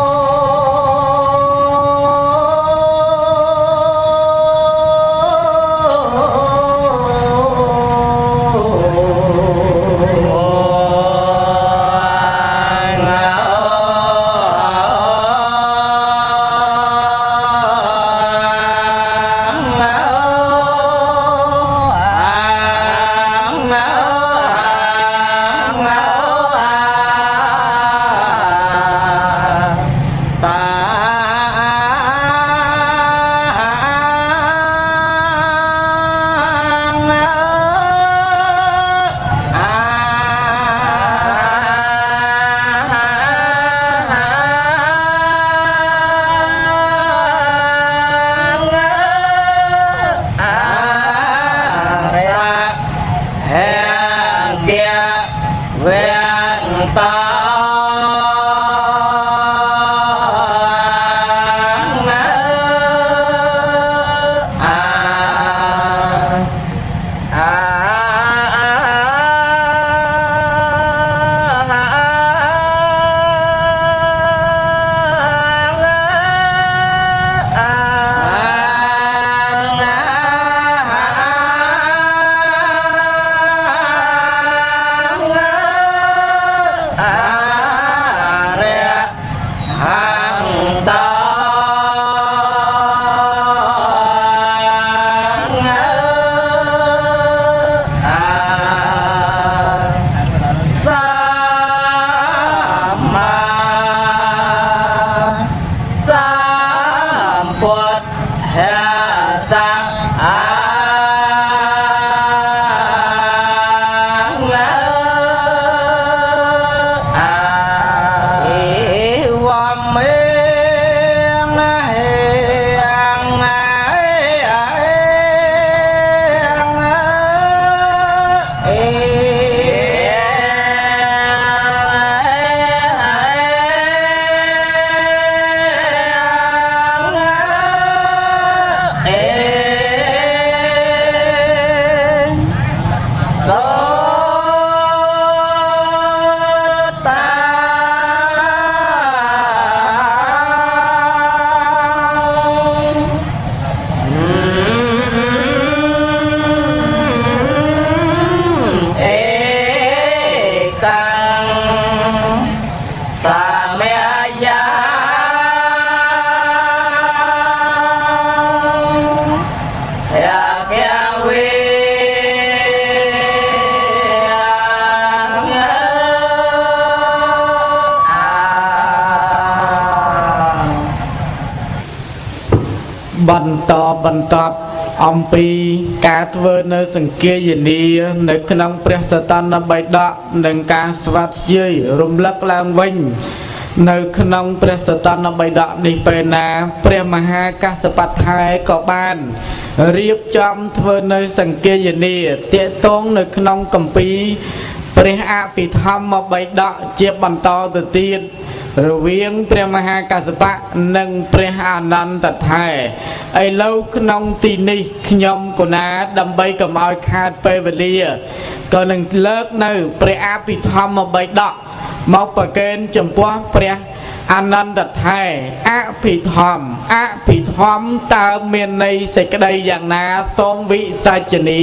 បន្ទាប់អំពីការធ្វើនៅសង្គាយនានៅក្នុងព្រះសតនបិដកនិងការស្វាធ្យាយរំលឹកឡើងវិញនៅក្នុងព្រះសតនបិដកនេះពេលណាព្រះមហាកាសបថេក៏បានរៀបចំធ្វើនៅសង្គាយនាតាក់ទងនៅក្នុងគម្ពីរព្រះអភិធម្មបិដកជាបន្តទៅទៀតរវាងព្រះមហាកាសបៈនិងព្រះអានន្ទថេរឥឡូវក្នុងទីនេះខ្ញុំកណាដើម្បីកុំឲ្យខាតពេលវេលាក៏នឹងលើកនៅព្រះអភិធម្មបិដកមកប្រកេនចំពោះព្រះអានន្ទថេរអភិធម្មអភិធម្មតើមានន័យសេចក្តីយ៉ាងណាសូមវិសាចនា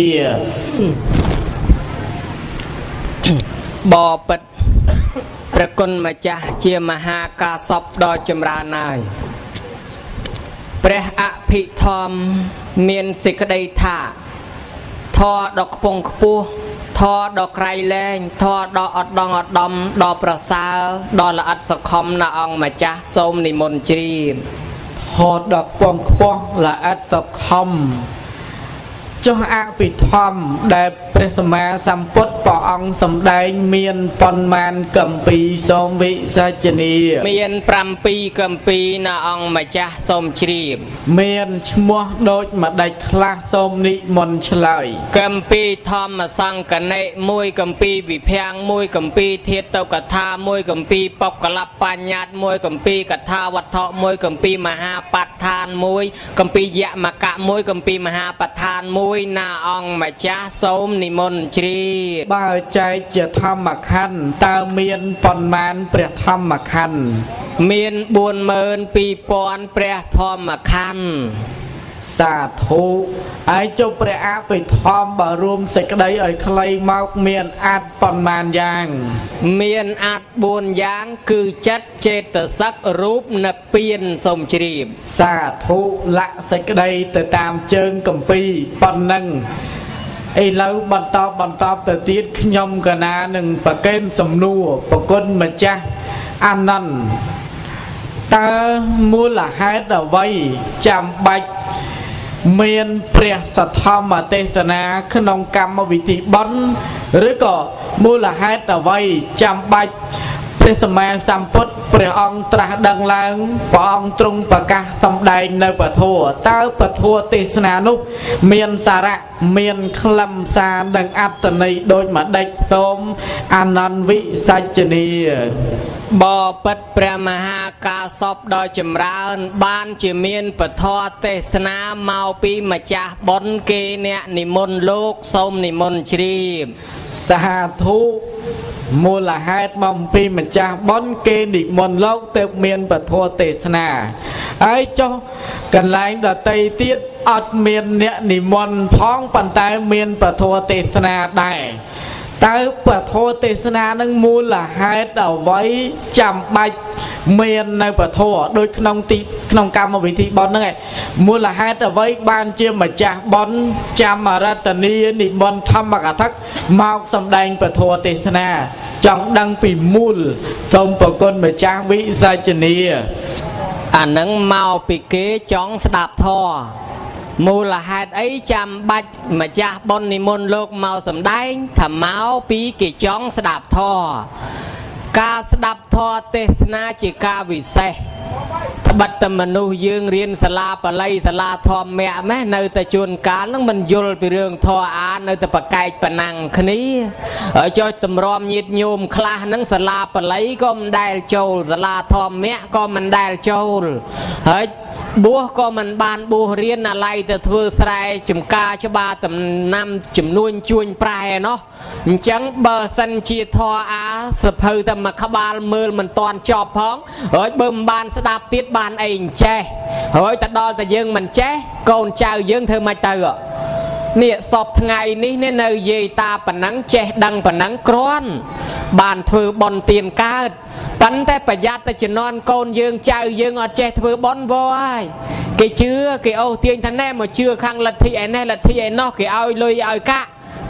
បបិទ្ធព្រះគុណម្ចាស់ជាមហាកាសពដ៏ចម្រើនហើយព្រះអភិធម្មមានសេចក្តីថាធម៌ដ៏ខ្ពង់ខ្ពស់ធម៌ដ៏ក្រៃលែងធម៌ដ៏អត់ដងអត់ដំដ៏ប្រសើរដ៏ល្អិតសខំណាអង្គម្ចាស់សូមនិមន្តជ្រាបធម៌ដ៏ខ្ពង់ខ្ពស់ល្អិតសខំចុះអភិធម្មដែលព្រះសម្មាសម្ពុទ្ធព្រះអង្គសម្ដែងមានប៉ុន្មានគម្ពីរសូមវិសាចនាមានប្រាំពីរគម្ពីរណាអង្គម្ចាស់សូមជ្រាបមានឈ្មោះដូចម្ដេចខ្លះសូមនិមន្តឆ្លើយគម្ពីរធម្មសង្កនិមួយគម្ពីរវិភាំងមួយគម្ពីរធាតុកថាមួយគម្ពីរបុគ្គលបញ្ញត្តិមួយគម្ពីរកថាវត្ថុមួយគម្ពីរមហាបដ្ឋានមួយគម្ពីរយមកៈមួយគម្ពីរមហាបដ្ឋានមួយណាអង្គម្ចាស់សូមនិមន្តជ្រាបបើចែកជាធម្មខណ្ឌតើមានប៉ុន្មានព្រះធម្មខណ្ឌមានបួនម៉ឺនពីរពាន់ព្រះធម្មខណ្ឌសាធុហើយចុះព្រះអភិធម្មបើរួមសេចក្តីឲ្យខ្លីមកមានអត្ថប៉ុន្មានយ៉ាងមានអត្ថបួនយ៉ាងគឺចិត្តចេតសិករូបនិព្វានសូមជ្រាបសាធុលក្ខសេចក្តីទៅតាមជើងគម្ពីរប៉ុណ្ណឹងឥឡូវបន្តបន្តទៅទៀតខ្ញុំកណានឹងប្រកេនសំណួរប្រគុណម្ចាស់អានន្ទតើមូលហេតុអ្វីចាំបាច់មានព្រះសទ្ធម្មទេសនាក្នុងកម្មវិធីបុណ្យឬក៏មូលហេតុអ្វីចាំបាច់ព្រះសម្មាសម្ពុទ្ធព្រះអង្គត្រាស់ដឹងឡើងព្រះអង្គទ្រង់ប្រកាសសម្ដែងនៅពធតើពធទេសនានោះមានសារៈមានខ្លឹមសារនិងអត្ថន័យដូចម្ដេចសូមអានន្ទវិសាចនាបបិទ្ធព្រះមហាកាសពដ៏ចម្រើនបានជាមានពធទេសនាមកពីម្ចាស់បុណ្យគេអ្នកនិមន្តលោកសូមនិមន្តជ្រាបសាធុមូលហេតុមកពីម្ចាស់បុណ្យគេនិមន្តលោកទើបមានពធទេសនាហើយចុះកន្លែងដតីទៀតអត់មានអ្នកនិមន្តផងប៉ុន្តែមានពធទេសនាដែរតើពធទេសនានឹងមូលហេតុអ្វីចាំបាច់មាននៅពធដូចក្នុងទីក្នុងកម្មវិធីបុណ្យហ្នឹងឯងមូលហេតុអ្វីបានជាម្ចាស់បុណ្យចាំរតនីនិមន្តធម្មកថាមកសម្ដែងពធទេសនាចង់ដឹងពីមូលសូមប្រគុណម្ចាស់វិសាចនាអានឹងមកពីគេចង់ស្ដាប់ធម៌មូលហេតុអីចាំបាច់ម្ចាស់បុណ្យនិមន្តលោកមកសម្ដែងថាមកពីគេចង់ស្ដាប់ធម៌ការស្ដាប់ធម៌ទេសនាជាការវិសេសត្បិតតែមនុស្សយើងរៀនសាលាបាលីសាលាធម្មៈម៉េះនៅតែជួនកាលនឹងមិនយល់ពីរឿងធម៌អាននៅតែប្រកែកប៉ុណ្ណឹងគ្នាហើយចុះតម្រាំញាតញោមខ្លះនឹងសាលាបាលីក៏មិនដែលចូលសាលាធម្មៈក៏មិនដែលចូលហើយបួសក៏មិនបានបួសរៀនអាឡ័យទៅធ្វើស្រែចំការច្បារដំណាំចំនួនជួញប្រែណោះអញ្ចឹងបើសិនជាធម៌អាសភៅតែមួយក្បាលមើលមិនតាន់ចប់ផងហើយបើមិនបានស្ដាប់ទៀតបានអីអញ្ចេះហើយតែដល់តែយើងមិនចេះកូនចៅយើងធ្វើមិនទៅនេះសពថ្ងៃនេះនៅនិយាយតាប៉ុណ្ណឹងចេះដឹងប៉ុណ្ណឹងគ្រាន់បានធ្វើបន់ទៀនកើតប៉ុន្តែប្រយ័ត្នតែជំនាន់កូនយើងចៅយើងអត់ចេះធ្វើបន់វ៉ហើយគេជឿគេអូសទាញថាណែមកជឿខាងលទ្ធិឯនេះលទ្ធិឯនោះគេឲ្យលុយឲ្យកាក់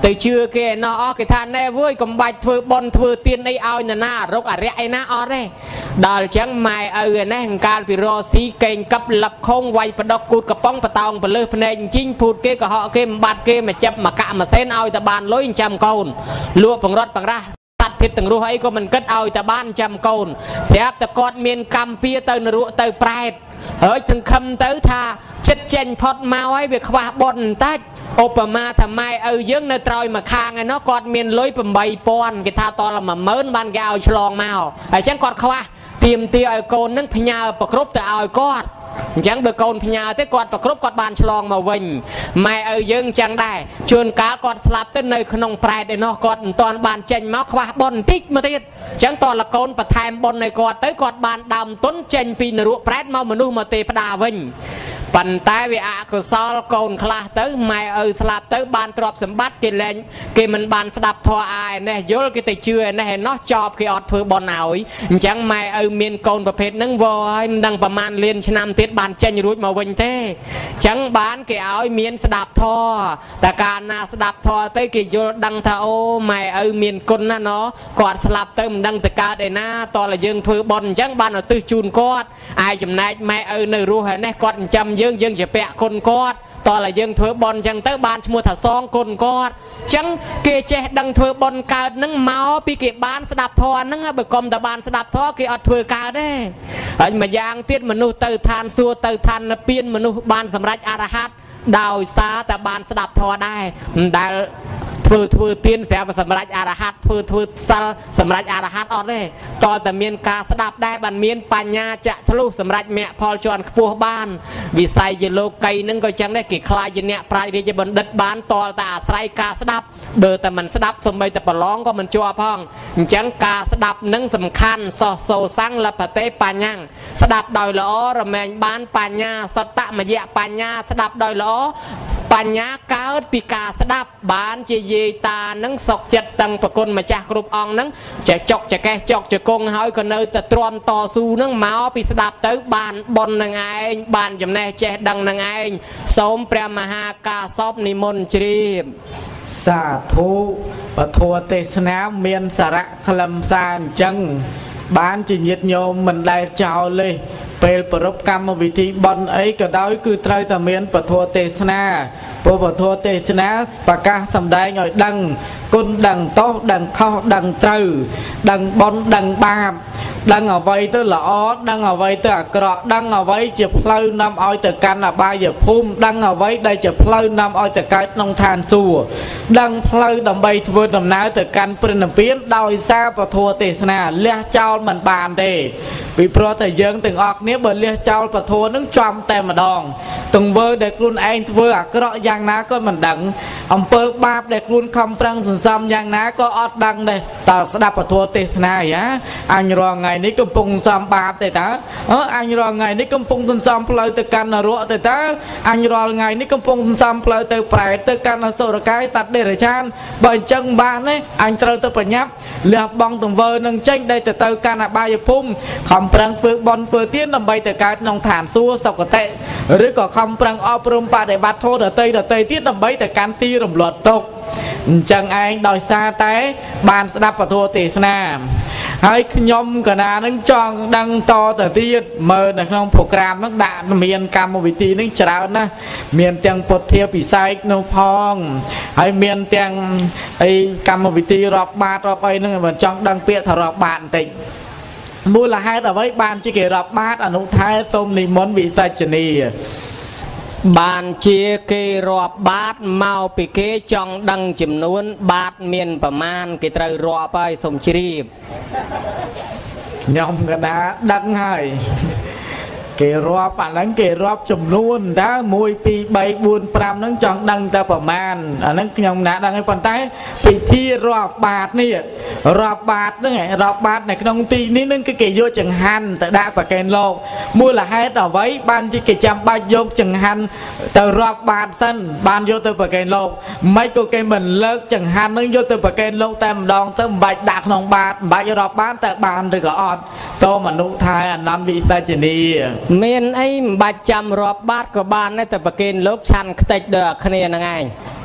từ chưa kia nó cái than này vui cầm bạch thưa bon thưa tiên ấy ao nhà na rốc à rẽ na ở đây đào chẳng mai ở này hàng can bị rò xí kênh cấp lập không quay và đọc cụt cặp bóng và tàu và lơ phần chính phụt kia của họ kia bạt kia mà chập mà cạ mà xén ao ta bàn lối trăm côn lụa bằng rót bằng raตัดผิดตึงรู้ให้ก็มันก็เอาแต่บ้านจำโกนเสียบแต่กอดเมียนกำเปียเตยนรุเตยปลายเฮ้ยถึงคำเตยท่าเช็ดเจนพอดมาไว้เบียขวาบนตัดโอปมาทำไมเออยังในตรอยมาคางไงเนาะกอดเมียนลอยเป็นใบปอนกิท่าตอนละมาเมินบ้านแกเอาฉลองมาไอ้ช่างกอดขวาเตรียมเตียไอ้โกนนั่งพญาประครบแต่เอากอดจังเบอร์โกนพญาแต่กอดประครบกอดบานฉลองมาวิ่งไม่เออยังจังได้ชวนกากอดสลับเต้นในขนมปลายเดนอกอดตอนบานเจนมาขวาบนติ๊กมาติดจังตอนละโกนประทายบนในกอดเต้กอดบานดำต้นเจนปีนรุแปรมามนุษย์มาเตปดาวิ่งปันตายวิอากุศลโกนคลาเต้ไม่เออสลับเต้บานตรอบสมบัติกิเลนกิมันบานสลับทออายเนี่ยยลกิติเชื่อเนี่ยเห็นนอจอบกิอดเพื่อบอลเอาจังไม่เออเมียนโกนประเภทนั่งวอยดังประมาณเรียนชนำติดบานเจนรู้มาวิ่งเต้จังบ้านกิเอาเมียนสลับทอแต่การนาสลับทอเต้กิยลดังท่าโอไม่เออเมียนกุนนะเนาะกอดสลับเต้มดังตะการเดน่าตอนละยังเพื่อบอลจังบ้านเอาตื้อจูนกอดอายจำนายไม่เออในรู้เห็นเนี่ยกอดจำยังยังจะแปะคนกอดตอนละยังเถื่อบอลจังเต้บานมัวถ้าซองคนกอดจังเกเจดังเถื่อบอลกาดนั่งเมาปีเก็บบานสดับทอนั่งเบิกกอมแต่บานสดับทอเกอดเถื่อกาได้ไอ้มายางเตี้ยมนุษย์เติร์ทานซัวเติร์ทานเปียนมนุษย์บานสำรัจอารหัตดาวซาแต่บานสดับทอได้ได้เพื่อเพื่อเตียนเสียสำรัจอารหัตเพื่อเพื่อซัลสำรัจอารหัตอดเลยตอนแต่เมียนกาสดับได้บันเมียนปัญญาจะทะลุสำรัจแม่พอจวนปัวบ้านวิสัยเยโลไกนึงก็จังได้กี่คลายเนี่ยปลายเดียจะบนดัดบ้านต่อแต่อาศัยกาสดับเบอร์แต่มันสดับสมัยแต่ปลองก็มันจัวพองจังกาสดับนึงสำคัญโซโซซังละปะเตปัญญาสดับดอยล้อระแมงบ้านปัญญาสตะมาเยะปัญญาสดับดอยล้อปัญญาเก้าปีกาสดับบ้านเจเยตานังสกจัดตังประกลมาจากกรุบองนังจะจกจะแกจกจะกงหอยก็เนยแต่ตรอมต่อสู้นังเมาปีสดับเตอบ้านบนนังไงบ้านจำแนกเจดังนังไงสมเปรมหากาซอบนิมนต์จรีบสาธุปะทัวเตสนาเมียนสระคลำซานจังบ้านจิญญโยมมันได้เจ้าเลยเปลประรบกรรมวิธีบอลไอ้ก็ได้คือไตรตะเมียนปะทัวเตสนาพอปะทัวเตสนาประกาศสำได้หน่อยดังกุนดังโต๊ะดังข้าวดังไตรดังบอลดังบาบดังเอาไว้ตัวละออดดังเอาไว้ตัวกระดังเอาไว้จะเพลินนำอ้อยแต่การอบายอย่าพุ่มดังเอาไว้ได้จะเพลินนำอ้อยแต่การนองทานสัวดังเพลินดำใบทัวดำน้าแต่การเป็นน้ำเปี้ยนดาวซาปะทัวเตสนาเลี้ยเจ้ามันบานเดปีโปรแต่ยังตึงออกเนี้ยเบอร์เลี้ยเจ้าปะทัวนึงจอมแต่มาดองตึงเวอร์เด็กรุ่นเองเวอร์กระยางน้าก็มันดังอำเภอบาปเด็กรุ่นคำปรังสันซ้ำยางน้าก็อดดังเลยต่อสดับปะทัวเตสนาอย่าอันรองไงนี่กำปงซ้ำบาปแต่ตาเอออันรองไงนี่กำปงสันซ้ำเพลย์แต่การนรกแต่ตาอันรองไงนี่กำปงสันซ้ำเพลย์แต่แปรแต่การนสุรกายสัตว์เดรัจฉานเบิร์จังบานเนี่ยอันเตอร์ตัวปัญญาเลือกบองตึงเวอร์นึงเช่นได้แต่เตอร์การอบายพุ่มคำปรังเฟื่องบอลเฟื่องเตี้ยนนำใบแต่การนองฐานซัวสกเตะหรือก็คำปรังอปรมปาเดบัตโทเดเตยเดเตยเตี้ยนนำใบแต่การตีรำหลอดตกจังไอ้ดอยซาเต้บานสดับปะทัวเตสนาให้ขยมกนานังจองดังต่อแต่ที่เมื่อในขนมโปรแกรมนักด่าเมียนกรรมวิธีนึงจะแล้วนะเมียนเตียงปดเทียปีไซน์นพองให้เมียนเตียงไอ้กรรมวิธีรอบบาทรอบไปนึงเหมือนจองดังเปียถรอบบานติมูลให้แต่ไว้บานจะเกี่ยวรอบบาทอนุท้ายต้มนิมนต์วิสัชนีบานเชียเกรอบบาทเมาปีเกจองดังจำนวนบาทเมียนประมาณกิตรรอไปสมชีรีบยอมกันนะดังให้เกรอบอันนั้นเกรอบจำนวนถ้ามวยปีใบบุญปรามนั้นจองดังแต่ประมาณอันนั้นยอมนะดังให้ปันท้ายปีที่รอบบาทนี่รอบบาทนั่นไงรอบบาทในขนมตีนี่นั่นก็เกี่ยวจังหันแต่ได้ประกันโลกมูลละให้ต่อไว้บ้านจะเกี่ยจำใบโยกจังหันแต่รอบบาทสั้นบ้านโยตัวประกันโลกไม่ก็เกี่ยเหมือนเลิกจังหันนั่งโยตัวประกันโลกแต่ดองเติมใบดักนองบาทใบรอบบ้านแต่บานหรือก็อดโตมนุษย์ไทยอันนั้นวิสัชนีเมียนไอ้บาดจำรอบบาทกับบานในแต่ประเกณฑ์โลกชันติดเดือดคะแนนยังไงป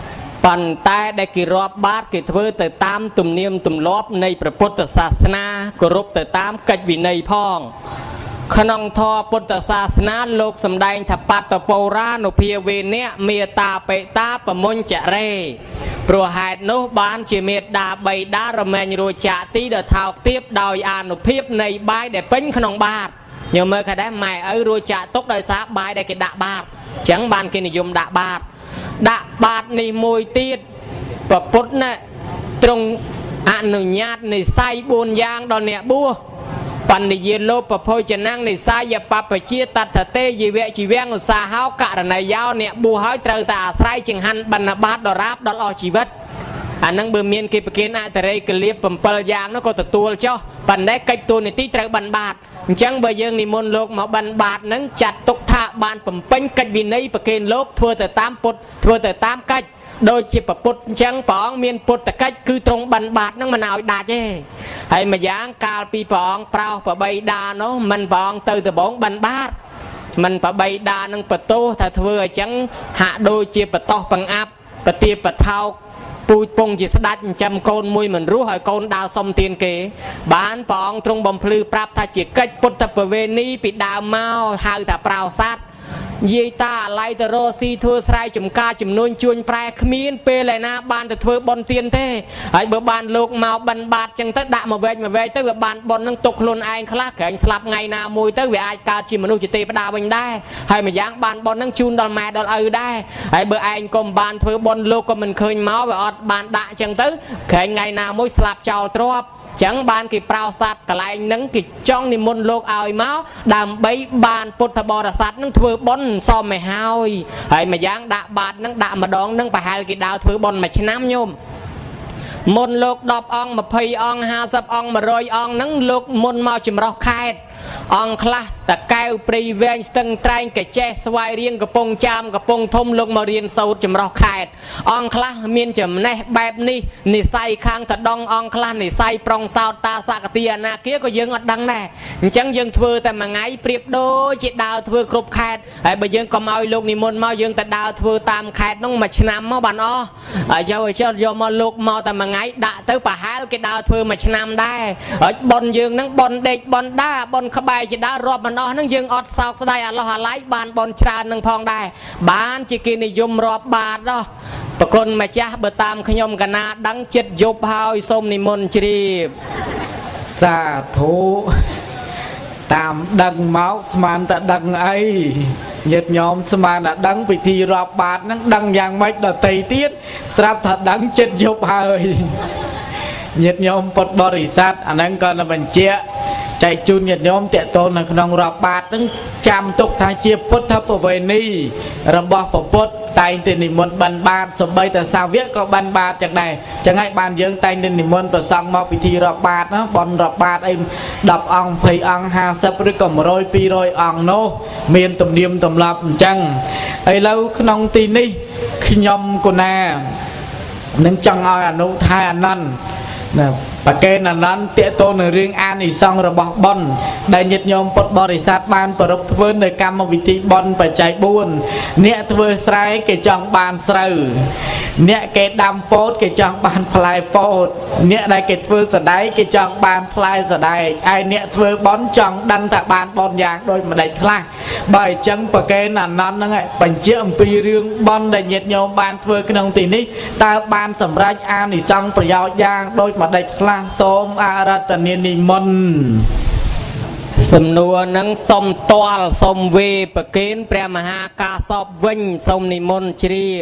ប៉ុន្តែដែលគេរាប់បាតគេធ្វើទៅតាមទំនៀមទម្លាប់នៃព្រះពុទ្ធសាសនាគោរពទៅតាមកិច្ចវិន័យផងក្នុងធម៌ពុទ្ធសាសនាលោកសម្ដែងថាបត្តពរានុភាវេនៈមេតាបេតាបមុញ្ចរេព្រោះហេតុនោះបានជាមេត្តាបៃតារមែងរួចចាទីដ៏ថោកទាបដោយអានុភាពនៃបាយដែលពេញក្នុងបាតញោមមើលឃើញដែរម៉ែឪរួចចាទុកដោយសារបាយដែលគេដាក់បាតអញ្ចឹងបានគេនិយមដាក់បាតដាក់បាតនេះមួយទៀតប្រពុតណាទ្រង់អនុញ្ញាតនិស័យបួនយ៉ាងដល់អ្នកបួសបណ្ឌិយាលោបភោជនាងនិស័យបពជាតតតេជីវៈជីវាំងឧស្សាហោករណីយោអ្នកបួសហើយត្រូវតែអាស្រ័យចង្ហាន់បណ្ឌបាតដល់រាបដល់អស់ជីវិតអានឹងបើមានគេប្រគិនអតរេកលៀបbảyយ៉ាងនោះក៏ទទួលចុះប៉ុន្តែកិច្ចទូនីតិត្រូវបណ្ឌបាតអញ្ចឹងបើយើងនិមន្តលោកមកបណ្ឌបាតនឹងចាត់ទុកថាបានបំពេញកិច្ចវិន័យប្រគិនលោកធ្វើទៅតាមពុទ្ធធ្វើទៅតាមកិច្ចដូចជាប្រពុតអញ្ចឹងព្រះអង្គមានពុទ្ធកិច្ចគឺត្រង់បណ្ឌបាតនឹងមិនឲ្យដាច់ទេហើយម្យ៉ាងកាលពីព្រះអង្គប្រោសប្របីដានោះមិនព្រះអង្គទៅដំបងបណ្ឌបាតមិនប្របីដានឹងបន្ទោសថាធ្វើអញ្ចឹងហាក់ដូចជាបតោះបង្អាប់បទាបថោកពូជពងជាស្ដាច់ចិញ្ចឹមកូនមួយមិនរស់ឲ្យកូនដើរសុំទានគេបានព្រះអង្គទ្រង់បំភ្លឺប្រាប់ថាជាកិច្ចពុទ្ធប្រវេណីពីដើមមកហៅថាប្រោស័តយាយតាអាឡៃទៅរស់ស៊ីធ្វើស្រែចំការចំនួនជួញប្រែគ្មានពេលឯណាបានទៅធ្វើបន់ទៀនទេហើយបើបានលោកមកបិណ្ឌបាតចឹងទៅដាក់មកវែកមកវែកទៅវាបានបន់នឹងទុកខ្លួនឯងខ្លះក្រែងស្លាប់ថ្ងៃណាមួយទៅវាអាចកើតជាមនុស្សជាទេវតាវិញដែរហើយម្យ៉ាងបានបន់នឹងជូនដល់ម៉ែដល់ឪដែរហើយបើឯងក៏មិនបានធ្វើបន់លោកក៏មិនឃើញមកវាអត់បានដាក់ចឹងទៅក្រែងថ្ងៃណាមួយស្លាប់ចោលទ្រព្យចឹងបានគេប្រោស័តកន្លែងហ្នឹងគេចង់និមន្តលោកឲ្យមកដើម្បីបានពុទ្ធបរិស័ទនឹងធ្វើបុណ្យសមឲ្យហើយហើយម្យ៉ាងដាក់បាតនឹងដាក់ម្ដងនឹងប្រហែលគេដើរធ្វើបុណ្យមួយឆ្នាំញោមមុនលោកដប់អង្គម្ភៃអង្គហាសិបអង្គមួយរយអង្គហ្នឹងលោកមុនមកចម្រោះខេត្តអង្គខ្លះតកែវព្រៃវែងស្ទឹងត្រែងកចេះស្វាយរៀងកំពង់ចាមកំពង់ធំលោកមករៀនសូត្រចម្រោះខេត្តអង្គខ្លះមានចំណេះបែបនេះនិស័យខាងតដងអង្គខ្លះនិស័យប្រុងសោតតាសកតិអនាគាក៏យើងអត់ដឹងដែរអញ្ចឹងយើងធ្វើតែមួយថ្ងៃប្រៀបដូចជាដើរធ្វើគ្រប់ខេត្តហើយបើយើងកុំឲ្យលោកនិមន្តមកយើងទៅដើរធ្វើតាមខេត្តនោះមួយឆ្នាំមកបានអស់ហើយយកចុះយកមកលោកមកតែមួយថ្ងៃដាក់ទៅប្រហែលគេដើរធ្វើមួយឆ្នាំដែរហើយប៉ុនយើងនឹងប៉ុនដេកប៉ុនដាប៉ុនក្បែរជាដើររាប់មិនអស់នឹងយើងអត់សោកស្ដាយអាឡោះអាឡៃបានបនច្រើននឹងផងដែរបានជាគេនិយមរាប់បាតដោះប្រគុណម្ចាស់បើតាមខ្ញុំកណាដឹងចិត្តយប់ហើយសូមនិមន្តជ្រាបសាធុតាមដឹងមកស្មានតែដឹងអីញាតិញោមស្មានតែដឹងពិធីរាប់បាតហ្នឹងដឹងយ៉ាងម៉េចដតីទៀតស្រាប់ថាដឹងចិត្តយប់ហើយញាតិញោមពុទ្ធបរិស័ទអាហ្នឹងក៏នឹងបញ្ជាក់ចែកជូនញាតិញោមតេតូននៅក្នុងរាប់បាតហ្នឹងចាំទុកថាជាពុទ្ធប្រវេណីរបស់ព្រះពុទ្ធតែងតែនិមន្តបិណ្ឌបាតសម្បីតែសាវកក៏បិណ្ឌបាតចឹងដែរចឹងហើយបានយើងតែងតែនិមន្តព្រះសង្ឃមកពិធីរាប់បាតណាបន់រាប់បាតអីដប់អង្គភ័យអង្គហាសិបឬក៏មួយរយពីរយអង្គនោះមានទំនៀមទម្លាប់អញ្ចឹងឥឡូវក្នុងទីនេះខ្ញុំកូណានឹងចង់ឲ្យអនុថែអានន្ទណាបកេណអនន្តតេតូននឹងរឿងអានិសង្ឃរបស់បុណ្យដែលញាតិញោមពុទ្ធបរិស័ទបានប្រពធ្វើនៅកម្មវិធីបុណ្យបច្ច័យបួនអ្នកធ្វើស្រែគេចង់បានស្រូវអ្នកគេដាំពោតគេចង់បានផ្លែពោតអ្នកដែលគេធ្វើសដែកគេចង់បានផ្លែសដែកឯអ្នកធ្វើបុណ្យចង់ដឹងថាបានបុណ្យយ៉ាងដូចម្ដេចខ្លះបើអញ្ចឹងបកេណអនន្តហ្នឹងបញ្ជាក់អំពីរឿងបុណ្យដែលញាតិញោមបានធ្វើក្នុងទីនេះតើបានសម្រេចអានិសង្ឃប្រយោជន៍យ៉ាងដូចម្ដេចខ្លះសូមអរតនានិមន្តសំណួរនឹងសុំតល់សុំវេប្រគិនព្រះមហាកាសពវិញសូមនិមន្តជ្រាប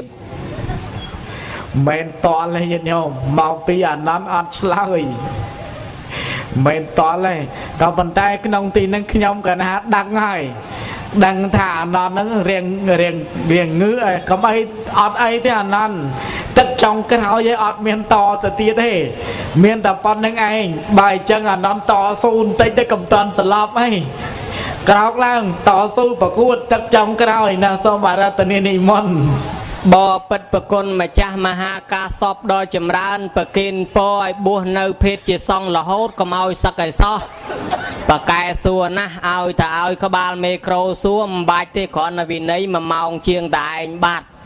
មិនតល់ទេញាតិញោមមកពីអានន្តអត់ឆ្លើយមិនតល់ទេក៏ប៉ុន្តែក្នុងទីនឹងខ្ញុំក៏ណាដឹងហើយដឹងថាអានន្តហ្នឹងរៀងរៀងរៀងងឺកុំអីអត់អីទេអានន្តទឹកចុងក្រោយឯងអត់មានតទៅទៀតទេមានតែប៉ុណ្្នឹងឯងបើអញ្ចឹងអានន្តតស៊ូបន្តិចទៅកំតន់ស្លាប់អីក្រោកឡើងតស៊ូប្រកួតទឹកចុងក្រោយណាសូមអរតនានិមន្តបពិតប្រគុណម្ចាស់មហាកាសពដ៏ចម្រើនប្រគិនពរឲ្យបួសនៅភេទជាសង្ឃរហូតកុំឲ្យសឹកឲ្យសោះបកែសួរណាស់ឲ្យតែឲ្យក្បាលមេក្រូសួរមិនបាច់ទេគ្រាន់តែវិន័យមួយម៉ោងជាងតែឯងបាត់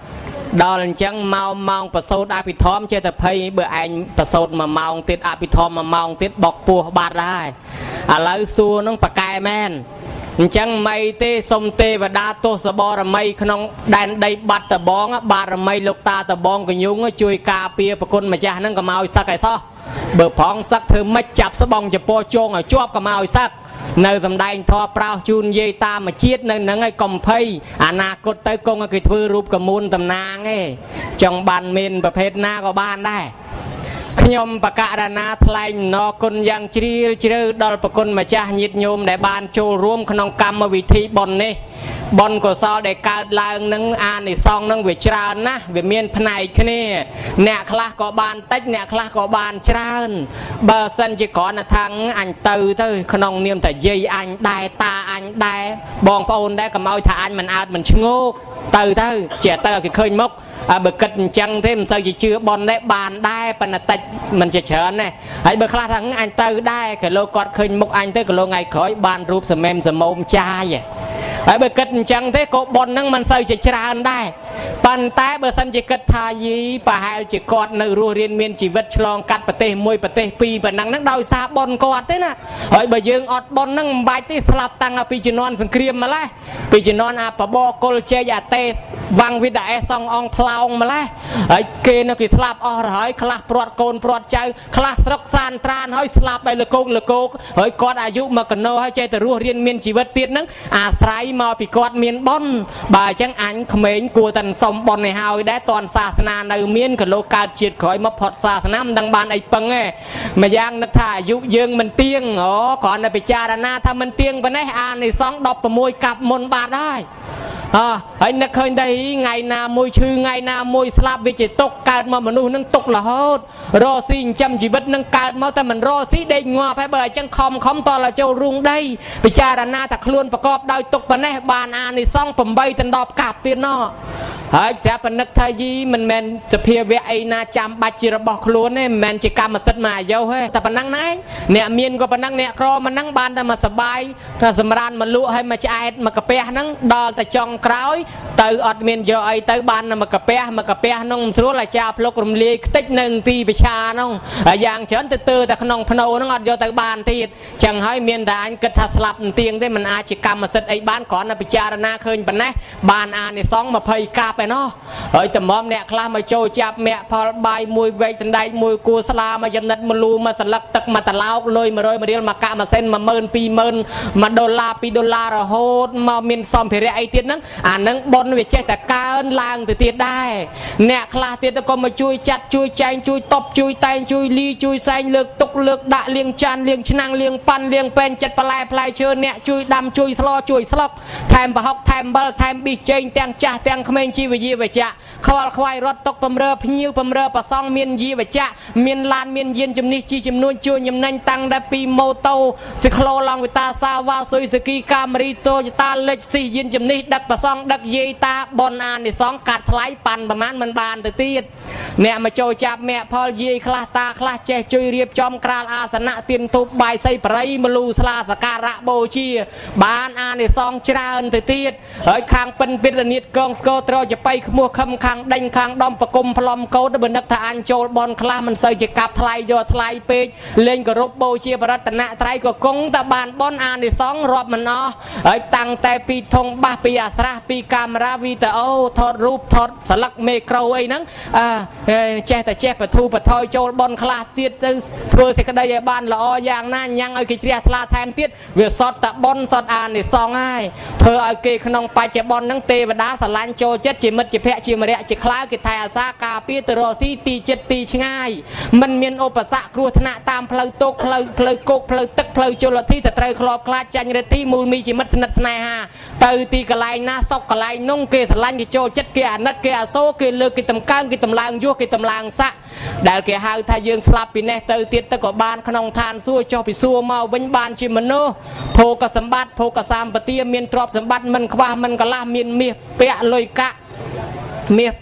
ដល់អញ្ចឹងមកម៉ោងប្រសូតអភិធម្មចេះតែភ័យបើឯងប្រសូតមួយម៉ោងទៀតអភិធម្មមួយម៉ោងទៀតបុកពោះបាត់ហើយឥឡូវសួរនឹងប៉កែមែនអញ្ចឹងមិនទេសុំទេវតាទោសបរមីក្នុងដែនដីបាត់តបងបារមីលោកតាតបងកញុងជួយការពារប្រគុណម្ចាស់នឹងកុំឲ្យសឹកឲ្យសោះបើប្រងសឹកធ្វើម៉េចចាប់ស្បងចពោជងឲ្យជាប់កុំឲ្យសឹកនៅសំដែងធម៌ប្រោសជូនយាយតាមជាតិនៅនឹងឲ្យកុំភ័យអនាគតទៅគង់ឲ្យគេធ្វើរូបកមូនតំណាងឯងចង់បានមានប្រភេទណាក៏បានដែរខ្ញុំបកករណាថ្លែងណគុណយ៉ាងជ្រាលជ្រៅដល់ប្រគុណម្ចាស់ញាតិញោមដែលបានចូលរួមក្នុងកម្មវិធីបុណ្យនេះបុណ្យកុសលដែលកើតឡើងនឹងអានិសង្ឃនឹងវាច្រើនណាស់វាមានផ្នែកគ្នាអ្នកខ្លះក៏បានតិចអ្នកខ្លះក៏បានច្រើនបើសិនជាគ្រាន់តែថាអញទៅទៅក្នុងនាមតែយាយអញដែរតាអញដែរបងប្អូនដែរកុំឲ្យថាអញមិនអើតមិនឈ្ងោកទៅទៅជាទៅឲ្យគេឃើញមុខបើគិតអញ្ចឹងទេមិនសូវជាជឿបុណ្យដែរបានដែរប៉ុន្តែតិចមិនជាច្រើនទេហើយបើខ្លះថាអញទៅដែរក៏លោកគាត់ឃើញមុខអញទៅក៏លោកថ្ងៃក្រោយបានរូបសមែមសមោមចាយហើយបើគិតអញ្ចឹងទេក៏បុណ្យហ្នឹងមិនសូវជាច្រើនដែរប៉ុន្តែបើសិនជាគិតថាយីប្រហែលជាគាត់នៅរស់រៀនមានជីវិតឆ្លងកាត់ប្រទេសមួយប្រទេសពីរប៉ុណ្ណឹងហ្នឹងដោយសារបុណ្យគាត់ទេណាហើយបើយើងអត់បុណ្យហ្នឹងមិនបាច់ទេស្លាប់តាំងពីជំនាន់សង្គ្រាមម្លេះពីជំនាន់អាបបកុលជ័យអាតេវាំងវិដាអេសងអង្គផ្លោងម្លេះហើយគេនៅគេស្លាប់អស់ហើយខ្លះព្រាត់កូនព្រាត់ចៅខ្លះស្រុកសានត្រានហើយស្លាប់ហើយលកោកលកោកហើយគាត់អាយុមកកណោហើយចេះតែរស់រៀនមានជីវិតទៀតហ្នឹងអាស្រ័យមកពីគាត់មានបុណ្យបើអញ្ចឹងអញក្មេងគួរតែសុំបុណ្យឲ្យហើយដែរតនសាសនានៅមានក៏លោកកើតជាតិក្រោយមកផុតសាសនាមិនដឹងបានអីពឹងទេម្យ៉ាងនឹកថាអាយុយើងមិនទៀងអូគ្រាន់តែពិចារណាថាមិនទៀងប៉ុណ្ណេះអានិសង្ឃដប់៦កាប់មុនបាត់ហើយអើហើយនឹកឃើញតែថ្ងៃណាមួយឈឺថ្ងៃណាមួយស្លាប់វាជាទុកកើតមកមនុស្សនឹងទុករហូតរស់ស៊ីចិញ្ចឹមជីវិតនឹងកើតមកតែមិនរស់ស៊ីដេកងាប់ហើយបើអញ្ចឹងខំខំតរចូលរូងដីពិចារណាថាខ្លួនប្រកបដោយទុកប៉ុណ្ណេះបានអានិសង្ឃ8ដល់10កាប់ទៀតណោះហើយស្រាប់ប៉ុណ្ណឹកថាយីមិនមែនសភាវៈអីណាចាំបាច់ជារបស់ខ្លួនទេមិនមែនជាកម្មសិទ្ធិមកអាយុទេតែប៉ុណ្ណឹងណាឯងអ្នកមានក៏ប៉ុណ្ណឹងអ្នកក្រប៉ុណ្ណឹងបានតែមកសបាយថាសម្រានមកលក់ឲ្យមកឆ្អែតមកកាពះហ្នឹងដល់តែចុងក្រោយទៅអត់មានយកអីទៅបានមកកាពះមកកាពះហ្នឹងមិនស្រួលអាចារ្យភ្លុករំលាយខ្ទេចនៅទីប្រឆាហ្នឹងហើយយ៉ាងច្រើនទៅទើតែក្នុងភ្នោហ្នឹងអត់យកទៅបានទៀតចឹងហើយមានតែអញគិតថាស្លាប់ទៀងទេមិនអាចជាកម្មសិទ្ធិអីបានគ្រាន់តែពិចារណាឃើញប៉ុណ្ណេះបានអានិសង្ឃ20កាប់ឯណោះហើយតម្រាំអ្នកខ្លះមកចូលចាប់មាក់ផលបាយមួយវែកសណ្ដែកមួយគួស្លាមកចំណិតមលូមកសន្លឹកទឹកមកតឡោកលុយ100រៀលមកកាក់ម៉ាស៊ីន10000 20000មកដុល្លារ2ដុល្លាររហូតមកមានសម្ភារៈអីទៀតហ្នឹងអាហ្នឹងបុណ្យវាចេះតែកើនឡើងទៅទៀតដែរអ្នកខ្លះទៀតក៏មកជួយចាត់ជួយចែងជួយតបជួយតែងជួយលីជួយសែងលើកទុកលើកដាក់លាងចានលាងឆ្នាំងលាងប៉ាន់លាងពេនចិត្តបន្លែផ្លែឈើអ្នកជួយដាំជួយស្លជួយស្លុកថែមប្រហុកថែមអំបិលថែមប៊ីចេងទាំងចាស់ទាំងក្មេងជីវយាវចៈខ្វល់ខ្វាយរត់ຕົកបំរើភ្ញៀវបំរើប្រសងមានយាវចៈមានឡានមានយានជំនិះជីចំនួនជួយញំណាញ់តាំងតែពីម៉ូតូស៊ីក្លូឡង់វិតាសាវ៉ាស៊ុយស្គីកាមេរីតូយតាលេចស៊ីយានជំនិះដឹកប្រសងដឹកយាយតាបនអានិសង្ឃកាត់ថ្លៃប៉ាន់ប្រមាណមិនបានទៅទៀតអ្នកមកចូលចាប់មាក់ផលយាយខ្លះតាខ្លះចេះជួយរៀបចំក្រាលអាសនៈទៀនធូបបាយសីបរិយមលូស្លាសការៈបូជាបានអានិសង្ឃច្រើនទៅទៀតហើយខាងពិនពិរនិតកងស្គរត្រចបៃខ្មោះខំខាងដេញខាងដំប្រគុំផ្លុំកោតបើនឹកថាអញចូលបនខ្លះមិនសូវជាកាប់ថ្លៃយកថ្លៃពេកលេងគោរពបូជាបរតនត្រ័យក៏គង់តែបានបនអានិសង្ឃរាប់មិនអស់ហើយតាំងតែពីធំបាសពីអាស្រះពីកាមេរ៉ាវីដេអូថតរូបថតស្លឹកមេក្រូអីហ្នឹងអើចេះតែចេះបធូបថយចូលបនខ្លះទៀតទៅធ្វើសេចក្តីឲ្យបានល្អយ៉ាងណាញ៉ាំងឲ្យគេជ្រះថ្លាថែមទៀតវាសតតែបនសតអានិសង្ឃហើយធ្វើឲ្យគេក្នុងបច្ចុប្បន្នហ្នឹងទេវតាស្រឡាញ់ចូលចិត្តជាមិត្តជាភក្តិជាមរៈជាខ្លាគេថែអាសាការពារទៅរកស៊ីទីចិត្តទីឆ្ងាយមិនមានឧបសគ្គគ្រោះថ្នាក់តាមផ្លូវទុកផ្លូវផ្លូវគោកផ្លូវទឹកផ្លូវជលធីទៅត្រូវខ្លោបខ្លាចចាញ់រេទីមូលមីជាមិត្តស្និទ្ធស្នេហាទៅទីកន្លែងណាសុកកន្លែងនោះគេស្រឡាញ់គេចូលចិត្តគេអាណិតគេអាសូរគេលើកគេតម្កើងគេតម្លើងយោះគេតម្លើងស័កដែលគេហៅថាយើងស្លាប់ពីនេះទៅទៀតទៅក៏បានក្នុងឋានសួគ៌ចុះពីសួគ៌មកវិញបានជាមនុស្សភោគសម្បត្តិភោគសម្បទាមានទ្រព្យសម្បត្តិមិនខ្វះមិនកន្លះមានមាសពាក់លុយកាក់មាសប្រាក់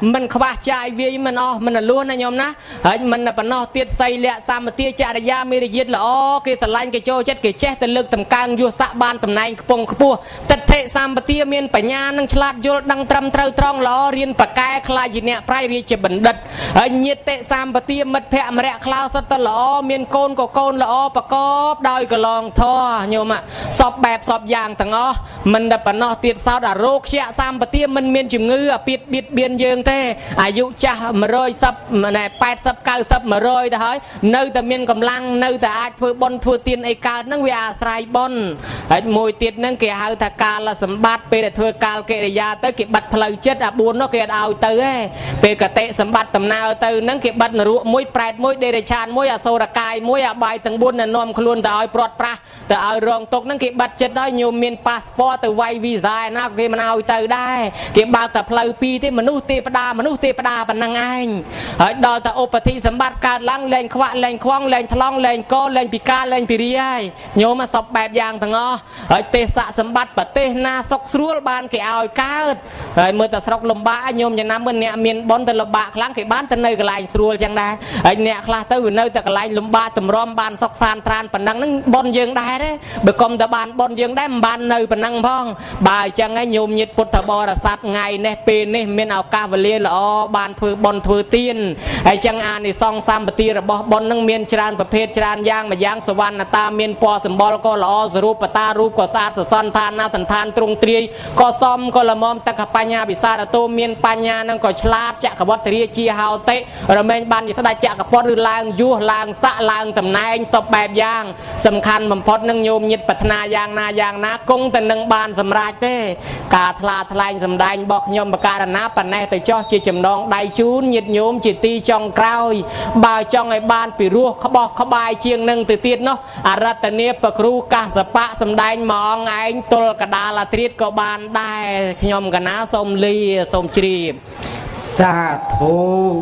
mình khóa chạy vì mình o mình là luôn này nhóm ná mình là phần nó tiết xây lẹ xa mà tia chạy ra mê diệt là ô cái sờ lanh cái trôi chết cái chết từ lực tầm càng vô xạ ban tầm này pong pua tật thế xa mà tia miền phải nhà năng chlat vô đăng trầm trâu tròn ló riêng bạc cái khai gì nè prai riêng chỉ bẩn đất nhiệt tệ xa mà tia mất phẹ mà rẽ khao sắt tơ ló miền côn của côn ló bạc cóp đôi cái lòng thò nhiều mà sọp bẹp sọp vàng thằng ó mình là phần nó tiết sao đã rốt chẹ xa mà tia mình miền chìm ngư à biệt biệt biên dương thế à dụ cha mà rồi sập mà này bẹt sập cao sập mà rồi thôi nơi ta miền cầm lăng nơi ta ai thưa bon thưa tiền ai cao năng về à sai bon mùi tiết năng kia hai ta cao là sầm bát pe để thưa cao kia để ra tới kia bật lời chết à buồn nó kia ao tới ấy pe cả tệ sầm bát tầm nào tới năng kia bật là ruộng muối bẹt muối để để chan muối à sâu ra cài muối à bài từng buôn là nom luôn ta ao prot pra ta ao rong tốc năng kia bật chết đó nhiều miền passport từ vay visa nào kia mà ao tới đây kia bao tập lời pi thế mình nuôi tê đa mình nuôi tê đa bằng năng anh ở đó ta ôp thi sầm bát cao lăng lên khoa lên khoang lên thong lên co lên pi ca lên pi ri ai nhôm mà sọc bẹp vàng thằng o ở tê xạ sầm bát bát tê na sọc suối ban cái ao cao rồi mưa ta sọc lồng bã nhôm nhà nam bên nè miền bón ta lồng bã lăng cái bán ta nơi cái lạnh suối chẳng đây ở nè khla tới nơi ta cái lạnh lồng bã tầm rom ban sọc san tran phần năng năng bón dương đây đấy bờ com ta ban bón dương đấy ban nơi phần năng phong bài chẳng ấy nhôm nhiệt bột thà bò là sát ngày nè pin nè miền ao ca và lia là o ban thưa bón thưa tiên hay chẳng an thì song sam bát tia là bò bón năng miền trànประเภท tràn giang mà giangสวรรค์ตาเมียนปอสมบลก็ละอสรูปตารูปก็สาสสันทานนาสันทานตรงตรีก็ซ้อมก็ละมอมตะขปัญญาปิศาจโตเมียนปัญญานั่งก็ฉลาดจะกวัตรีจีฮาวเตะระเมนบันยิสดาจะกับปอดลางยูลางสะลางตำแหน่งสอบแบบยางสำคัญบ่มพอดนั่งโยมยิดปัฒนายางนายางนาคงแต่นั่งบานสำราญเต้กาทลาทลายสำได้บอกโยมประการนาปันแน่แต่จ่อจีจำนองได้จูนยิดโยมจีตีจองกล้าวบ่าวจองไอ้บ้านปีรัวเขาบอกเขาบายเชียงนั่งตื่นเต้นเนาะอารัตเนียปครูกาสปะสำได้มองไอ้ตุลกระดาลตรีดก็บานได้ขยมกันนะสมลีสมจรีบสาธุ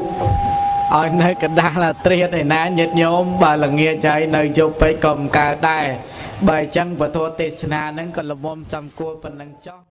ở nơi cái đa là triệt này ná nhiệt nhóm bà là nghe trái nơi chụp phải cầm cả đài bài chân và thua tê sna nâng còn là mồm xăm cua phần nâng cho